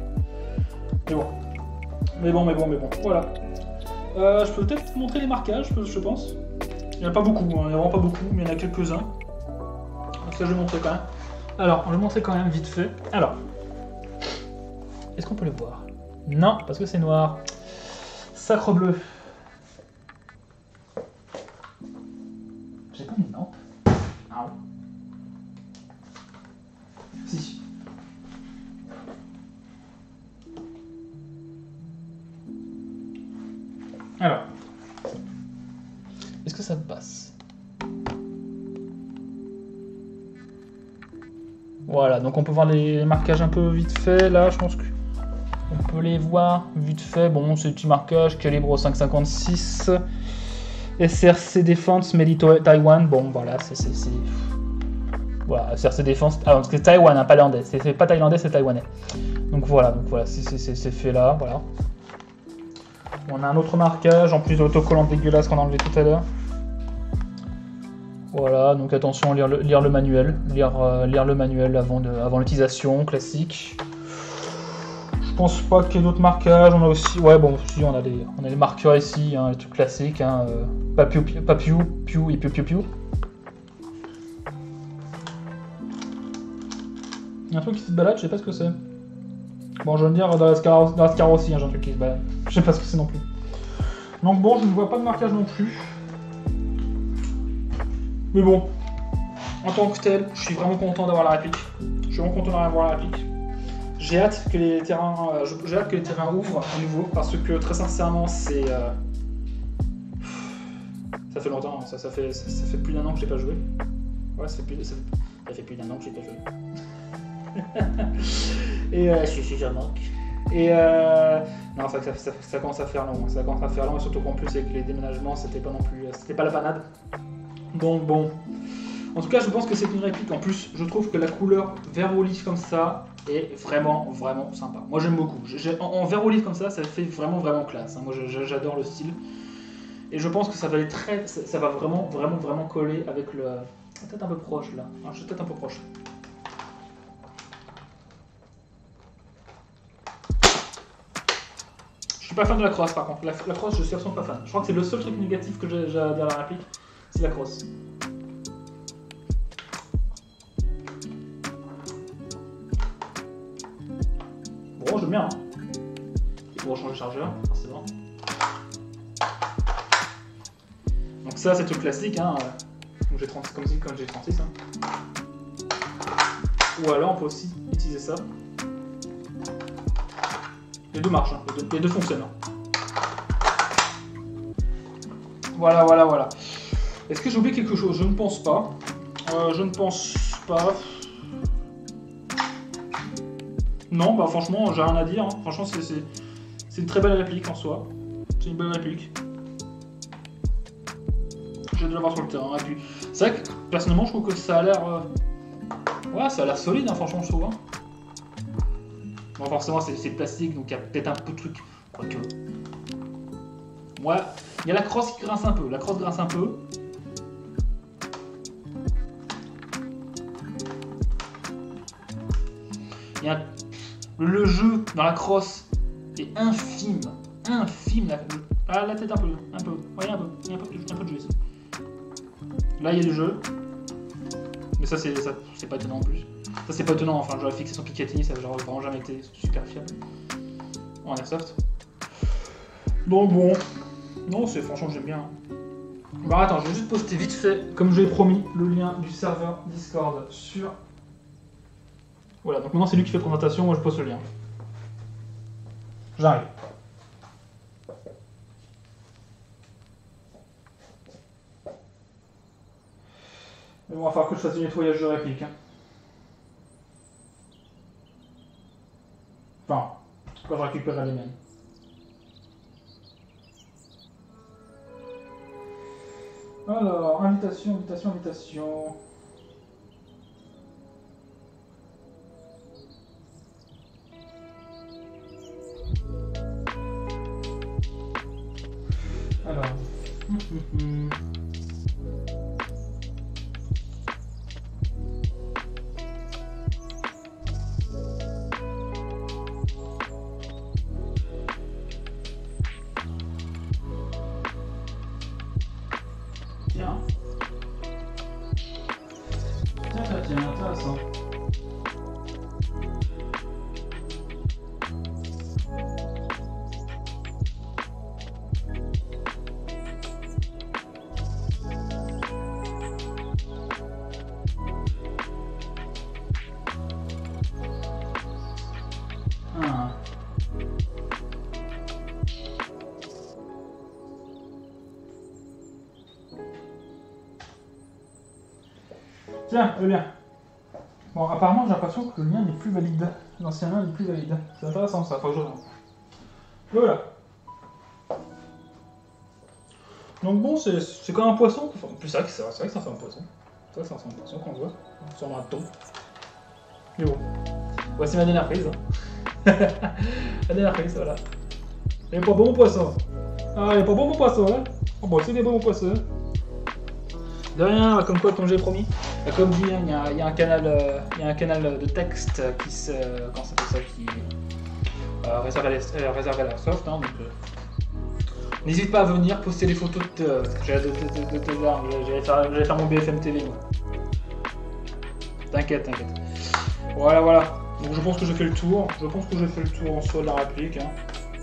Mais bon, voilà. Je peux peut-être vous montrer les marquages, je pense. Il n'y en a pas beaucoup, hein, il n'y en a vraiment pas beaucoup, mais il y en a quelques-uns. Ça, je vais montrer quand même. Alors, on va le montrer quand même vite fait. Alors, est-ce qu'on peut le voir? Non, parce que c'est noir. Sacre bleu. J'ai pas une lampe. Ah ouais. Si. Alors, est-ce que ça passe? Voilà, donc on peut voir les marquages un peu vite fait. Là, je pense qu'on peut les voir vite fait. Bon, c'est des petits marquages, calibre 5,56, SRC Defense, Made in Taiwan. Bon, voilà, c'est... Voilà, SRC Defense. Ah, parce que c'est Taïwan, hein, pas thaïlandais. C'est pas thaïlandais, c'est taïwanais. Donc voilà, c'est fait là, voilà. On a un autre marquage, en plus de l'autocollant dégueulasse qu'on a enlevé tout à l'heure. Voilà, donc attention, lire le manuel. Lire le manuel avant l'utilisation, classique. Je pense pas qu'il y ait d'autres marquages. On a aussi, ouais, bon, si, on a les marqueurs ici, hein, les trucs classiques. Hein, papiou, piou et piou. Il y a un truc qui se balade, je sais pas ce que c'est. Bon, je veux dire, dans la Scar aussi, hein, j'ai un truc qui se balade. Je sais pas ce que c'est non plus. Donc bon, je ne vois pas de marquage non plus. Mais bon, en tant que tel, je suis vraiment content d'avoir la réplique. Je suis vraiment content d'avoir la réplique. J'ai hâte que les terrains, ouvrent à nouveau, parce que très sincèrement, c'est... Ça fait longtemps, ça fait plus d'1 an que j'ai pas joué. Ouais, ça fait plus d'1 an que j'ai pas joué. Et je manque. Et non, ça commence à faire long. Ça commence à faire long, et surtout qu'en plus avec les déménagements, c'était pas non plus, c'était pas la panade. Donc bon. En tout cas, je pense que c'est une réplique. En plus, je trouve que la couleur vert olive comme ça est vraiment, vraiment sympa. Moi, j'aime beaucoup. En vert olive comme ça fait vraiment, vraiment classe. Hein. Moi, j'adore le style. Et je pense que ça va aller ça va vraiment, vraiment, vraiment coller avec le. Peut-être un peu proche là. Ah, je suis peut-être un peu proche. Je suis pas fan de la crosse par contre. La crosse, je suis absolument pas fan. Je crois que c'est le seul truc négatif que j'ai à dire à la réplique, c'est la crosse. Bon, j'aime bien. Hein. Il faut changer le chargeur, forcément. Donc ça, c'est tout classique. Hein. Donc j'ai 36 comme j'ai 36. Hein. Ou alors, on peut aussi utiliser ça. Les deux marchent, hein. Les deux fonctionnent. Hein. Voilà, voilà, voilà. Est-ce que j'ai oublié quelque chose? Je ne pense pas. Je ne pense pas. Non, bah franchement, j'ai rien à dire. Hein. Franchement, c'est une très belle réplique en soi. C'est une belle réplique. J'ai de l'avoir sur le terrain. Et puis, c'est vrai que personnellement, je trouve que ça a l'air. Ouais, ça a l'air solide, hein, franchement, je trouve. Hein. Bon, forcément, c'est plastique, donc il y a peut-être un peu de truc. Quoique. Ouais, il y a la crosse qui grince un peu. La crosse grince un peu. Il y a le jeu dans la crosse est infime. Infime. La tête un peu. Ouais, un peu de jeu ici. Là, il y a du jeu. Mais ça, c'est pas étonnant en plus. Ça, c'est pas étonnant. Enfin, j'aurais fixé son Picatinny, ça n'aurait vraiment jamais été super fiable. En airsoft. Donc bon. Non, franchement, j'aime bien. Bah attends, je vais juste poster vite fait, comme je l'ai promis, le lien du serveur Discord sur... Voilà, donc maintenant c'est lui qui fait la présentation, moi je poste le lien. J'arrive. Mais bon, il va falloir que je fasse du nettoyage de réplique. Hein. Enfin, quand je récupérerai les miennes. Alors, invitation. Alors. Tiens, intéressant. Ah. Tiens, le lien. Bon, apparemment, j'ai l'impression que le lien n'est plus valide. L'ancien lien n'est plus valide. C'est intéressant ça, faut que je regarde. Voilà. Donc bon, c'est comme un poisson. En plus, c'est vrai que ça fait un poisson. C'est vrai que ça fait un poisson qu'on voit. Sur un thon. Mais bon. Voici ma dernière prise. Hein. La dernière prise, voilà. Il est pas bon mon poisson. Ah, il est pas bon mon poisson, hein. Oh, bon, c'est des bons poissons. De rien, comme quoi, comme j'ai promis. Comme dit, il y a un canal de texte qui se, comment ça s'appelle ça, qui réservé à l'airsoft. Hein, donc, n'hésite pas à venir poster les photos de tes armes. J'allais faire mon BFM TV moi. T'inquiète. Voilà. Donc je pense que j'ai fait le tour. Je pense que j'ai fait le tour en soi de la réplique. Hein.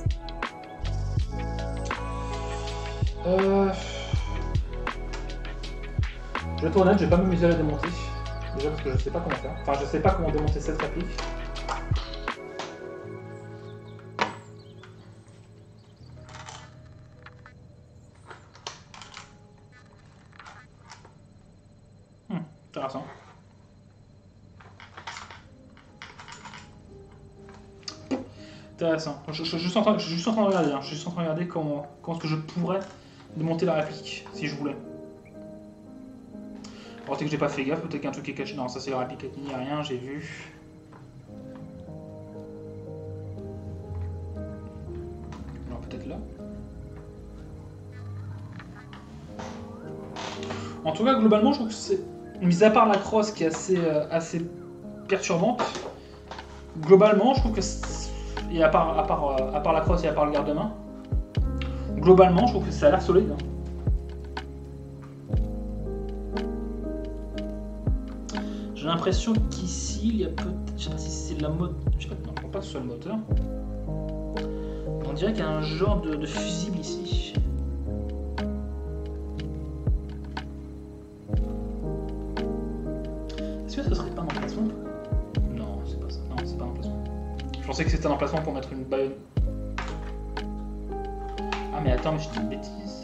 Je vais être honnête, je vais pas m'amuser à la démonter. Déjà parce que je sais pas comment faire. Enfin, je sais pas comment démonter cette réplique. Intéressant. Intéressant. Je suis juste en train de regarder. Hein. Je suis juste en train de regarder comment est-ce que je pourrais démonter la réplique si je voulais. Alors peut-être que j'ai pas fait gaffe, peut-être qu'un truc est caché. Non, ça c'est la réplique, il n'y a rien, j'ai vu. Alors peut-être là. En tout cas, globalement, je trouve que c'est... Mis à part la crosse qui est assez perturbante, globalement, je trouve que... Et à part la crosse et à part le garde-main, globalement, je trouve que ça a l'air solide. J'ai l'impression qu'ici, il y a peut-être... Je sais pas si c'est la mode... Je sais pas, non, je pense pas que ce soit le moteur. On dirait qu'il y a un genre de fusible ici. Est-ce que ça serait pas un emplacement? Non, c'est pas ça. Non, c'est pas un emplacement. Je pensais que c'était un emplacement pour mettre une baïonnette. Ah mais attends, mais je dis une bêtise.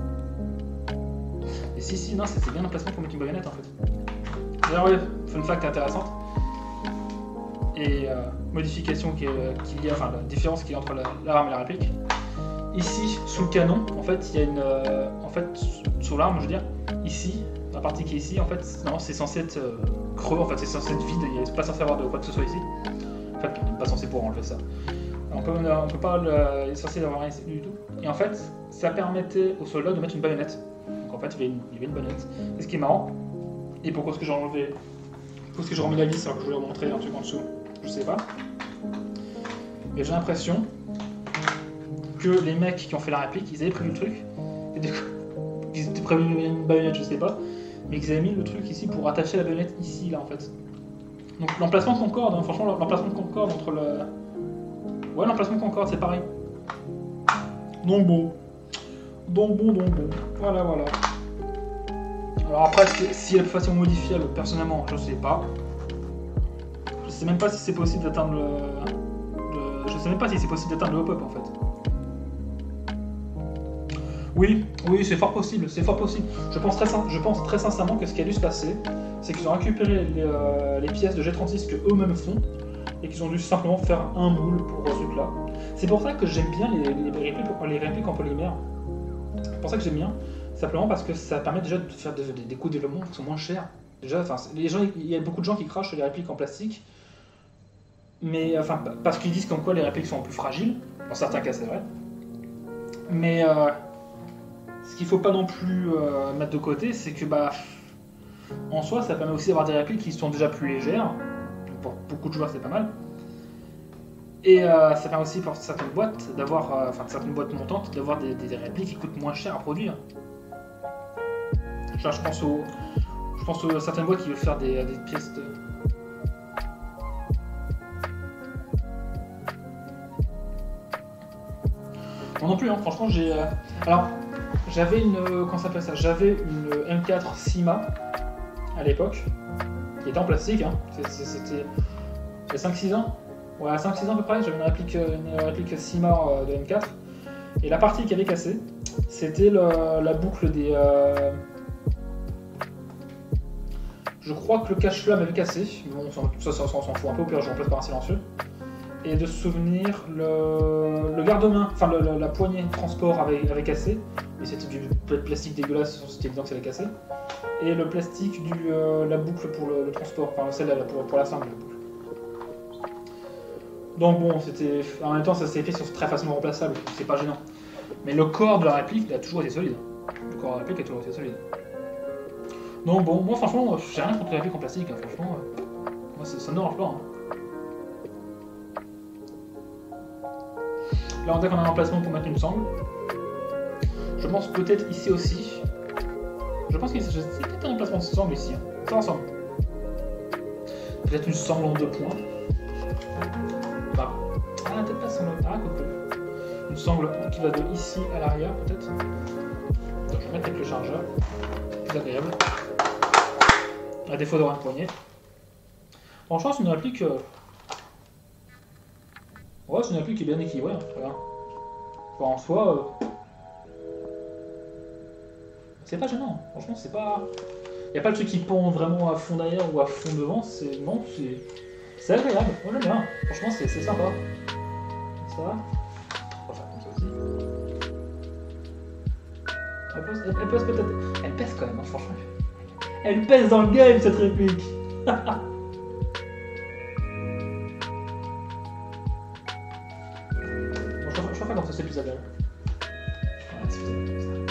Et si, non, c'était bien un emplacement pour mettre une baïonnette en fait. D'ailleurs, oui, fun fact intéressante. Et modification qu'il y a, enfin la différence qu'il y a entre la rame et la réplique. Ici, sous le canon, en fait, il y a une... en fait, sous l'arme, je veux dire, ici, la partie qui est ici, en fait, non, c'est censé être creux, en fait, c'est censé être vide, il n'est pas censé avoir de quoi que ce soit ici. En fait, on n'est pas censé pouvoir enlever ça. On peut pas il est censé avoir rien ici du tout. Et en fait, ça permettait aux soldats de mettre une baïonnette. Donc en fait, il y avait une baïonnette. Et ce qui est marrant, et pourquoi est-ce que j'ai enlevé... Pourquoi est-ce que j'ai remis la vis alors que je voulais vous montrer un truc en dessous? Je sais pas. Mais j'ai l'impression que les mecs qui ont fait la réplique, ils avaient prévu le truc. Et du coup, ils étaient prévu une baïonnette, je sais pas. Mais qu'ils avaient mis le truc ici pour attacher la baïonnette ici, là en fait. Donc l'emplacement de concorde, hein, franchement, l'emplacement de concorde entre le... Ouais, l'emplacement de concorde, c'est pareil. Donc bon. Voilà. Alors après, si elle est plus facilement modifiable, personnellement, je sais pas. Je sais même pas si c'est possible d'atteindre Je sais même pas si c'est possible d'atteindre le hop-up en fait. Oui, c'est fort possible, Je pense très sincèrement que ce qui a dû se passer, c'est qu'ils ont récupéré les pièces de G36 que eux-mêmes font, et qu'ils ont dû simplement faire un moule pour ce truc-là. C'est pour ça que j'aime bien les répliques en polymère. C'est pour ça que j'aime bien, simplement parce que ça permet déjà de faire des coûts de développement qui sont moins chers. Déjà, il y a beaucoup de gens qui crachent sur les répliques en plastique, mais parce qu'ils disent comme quoi les répliques sont plus fragiles. Dans certains cas, c'est vrai. Mais ce qu'il ne faut pas non plus mettre de côté, c'est que en soi, ça permet aussi d'avoir des répliques qui sont déjà plus légères. Pour beaucoup de joueurs, c'est pas mal. Et ça permet aussi pour certaines boîtes d'avoir, certaines boîtes montantes, d'avoir des répliques qui coûtent moins cher à produire. Genre, je pense aux certaines boîtes qui veulent faire des pièces de... Moi non plus, hein, franchement, j'ai... Alors, j'avais une... Comment ça s'appelle ça? J'avais une M4 Sima à l'époque, qui était en plastique, hein. C'était... Il y a 5-6 ans. Ouais, à 5-6 ans à peu près, j'avais une réplique Sima de M4. Et la partie qui avait cassé, c'était la boucle des... Je crois que le cache-flamme avait cassé. Bon, ça on s'en fout un peu, au pire je remplace par un silencieux. Et de souvenir, le garde-main, la poignée de transport avait cassé. Et c'était du plastique dégueulasse, c'était évident que ça avait cassé. Et le plastique la boucle pour le transport, celle-là pour la sangle, la boucle. Donc bon, c'était... En même temps, ça s'est fait, c'est très facilement remplaçable, c'est pas gênant. Mais le corps de la réplique, il a toujours été solide. Le corps de la réplique a toujours été solide. Donc bon, moi franchement, j'ai rien contre les répliques en plastique, hein, franchement. Moi ça me dérange pas. Hein. Là on dirait qu'on a un emplacement pour mettre une sangle. Je pense peut-être ici aussi. Je pense que c'est peut-être un emplacement de sangle ici. Hein. Ça ensemble. Peut-être une sangle en 2 points. Bah, ah, peut-être pas son autre. Ah, quoique. Une sangle qui va de ici à l'arrière, peut-être. Je vais mettre avec le chargeur. Plus agréable. À défaut d'avoir une poignée. Franchement, c'est une réplique. Ouais, c'est une réplique qui est bien équilibrée. Hein, regarde. Enfin, en soi. C'est pas gênant. Franchement, c'est pas. Y a pas le truc qui pend vraiment à fond derrière ou à fond devant. C'est. Non, c'est. C'est agréable. Moi, j'aime bien. Franchement, c'est sympa. Ça va. On va faire comme ça aussi. Elle pèse peut-être. Elle pèse quand même, hein, franchement. Elle pèse dans le game cette réplique. Bon, je vais faire comme ça, c'est plus agréable. Ouais, c'est plus agréable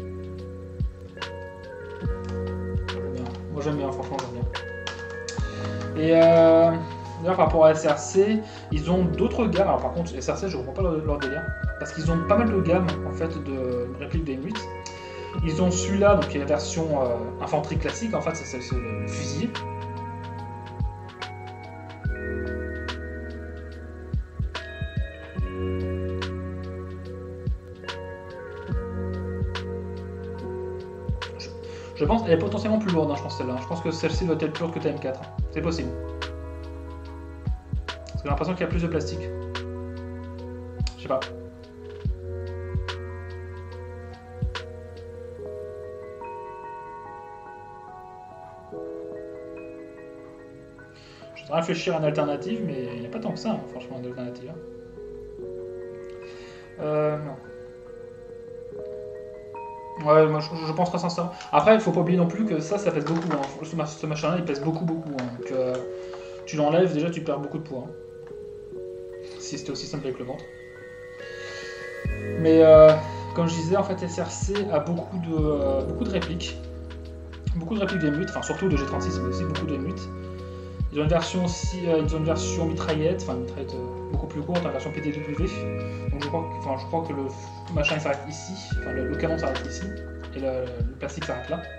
comme ça. Moi j'aime bien, franchement j'aime bien. Et d'ailleurs par rapport à SRC, ils ont d'autres gammes. Alors par contre SRC je comprends pas leur délire. Parce qu'ils ont pas mal de gammes en fait de répliques des M8. Ils ont celui-là, donc qui est la version infanterie classique, en fait c'est le fusil. Je pense qu'elle est potentiellement plus lourde, hein, je pense celle-là. Je pense que celle-ci doit être plus lourde que ta M4. C'est possible. Parce que j'ai l'impression qu'il y a plus de plastique. Je sais pas. Je vais réfléchir à une alternative, mais il n'y a pas tant que ça, hein, franchement, d'alternative. Non. Ouais, moi je pense très sincèrement. Après, il faut pas oublier non plus que ça pèse beaucoup. Hein. Ce machin-là, il pèse beaucoup. Hein. Donc, tu l'enlèves, déjà tu perds beaucoup de poids. Hein. Si c'était aussi simple avec le ventre. Mais comme je disais, en fait, SRC a beaucoup de répliques. Beaucoup de répliques des M8, enfin surtout de G36, mais aussi beaucoup de M8. Ils ont une version aussi, ils ont une version mitraillette, enfin une mitraillette beaucoup plus courte, une version PTW. Donc je crois que le machin il s'arrête ici, enfin le canon s'arrête ici, et le plastique s'arrête là.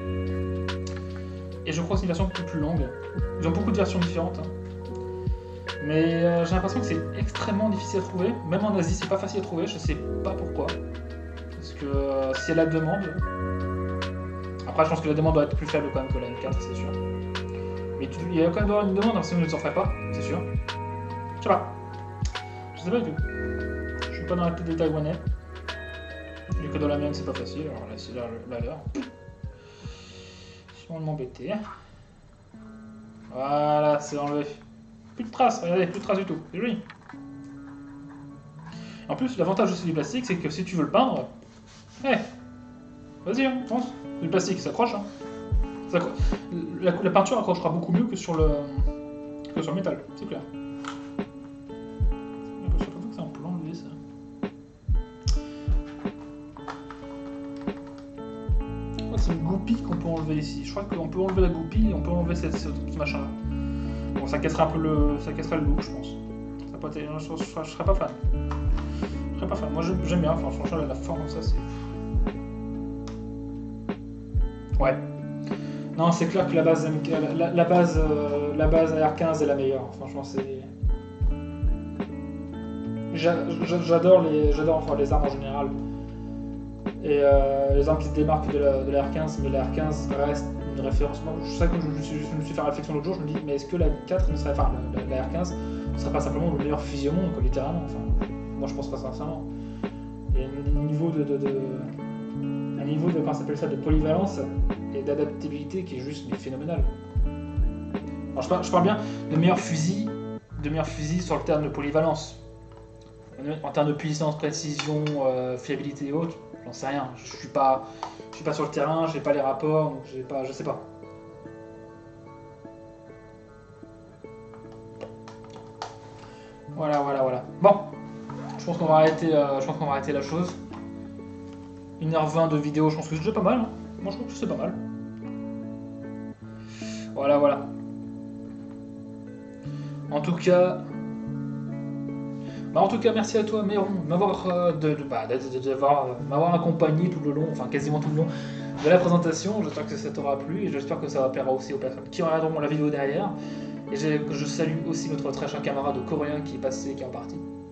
Et je crois que c'est une version beaucoup plus longue. Ils ont beaucoup de versions différentes. Hein. Mais j'ai l'impression que c'est extrêmement difficile à trouver. Même en Asie, c'est pas facile à trouver, je sais pas pourquoi. Parce que si elle a la demande. Après, je pense que la demande doit être plus faible quand même que la M4, c'est sûr. Mais il y a quand même une demande, sinon je ne s'en ferait pas, c'est sûr. Je sais pas. Je sais pas du tout. Je suis pas dans la tête des Taïwanais. Vu que dans la mienne c'est pas facile, alors là c'est la leur. Si on m'embêter. Voilà, c'est enlevé. Plus de traces, regardez, plus de traces du tout. C'est joli. En plus, l'avantage aussi du plastique, c'est que si tu veux le peindre, vas-y, hein, pense. Du plastique, ça accroche. Hein. La peinture accrochera beaucoup mieux que sur le métal, c'est clair. Je sais pas que ça, on peut l'enlever ça. C'est une goupille qu'on peut enlever ici. Je crois qu'on peut enlever la goupille et on peut enlever ce machin là. Bon, ça casserait un peu ça casserait le look, je pense. Je serais pas fan. Je serais pas fan. Moi j'aime bien, enfin, franchement la forme comme ça c'est. Ouais. Non, c'est clair que la base AR15 est la meilleure. Franchement, c'est. J'adore les armes en général. Et les armes qui se démarquent de la R15, mais la R15 reste une référence. Moi, je sais que je me suis fait la réflexion l'autre jour, je me dis, mais est-ce que la 4 ne serait, enfin, la R15 ne serait pas simplement le meilleur fusil au monde, quoi, littéralement. Enfin, moi, je pense pas sincèrement. Il y a un niveau de comment ça s'appelle ça, de polyvalence et d'adaptabilité qui est juste phénoménal. Alors, je parle bien de meilleurs fusils sur le terme de polyvalence. En termes de puissance, précision, fiabilité et autres, j'en sais rien. Je suis pas sur le terrain, j'ai pas les rapports, donc je sais pas. Voilà. Bon, je pense qu'on va arrêter la chose. 1h20 de vidéo, je pense que c'est déjà pas mal. Hein. Moi, je trouve que c'est pas mal. Voilà. En tout cas, merci à toi, Méron, de m'avoir accompagné tout le long, enfin quasiment tout le long de la présentation. J'espère que ça t'aura plu et j'espère que ça va plaire aussi aux personnes qui regarderont la vidéo derrière. Et je salue aussi notre très cher camarade coréen qui est passé, qui est en partie.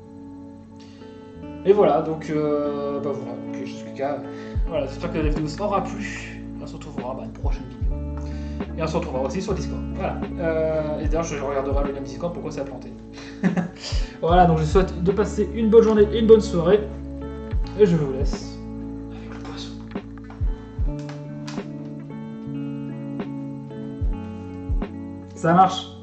Et voilà, donc bah voilà, donc, jusqu'à... Voilà, j'espère que la vidéo vous aura plu. Et on se retrouvera dans une prochaine vidéo. Et on se retrouvera aussi sur Discord. Voilà. Et d'ailleurs, je regarderai le lien Discord, pourquoi ça a planté. Voilà, donc je souhaite de passer une bonne journée et une bonne soirée. Et je vous laisse avec le poisson. Ça marche.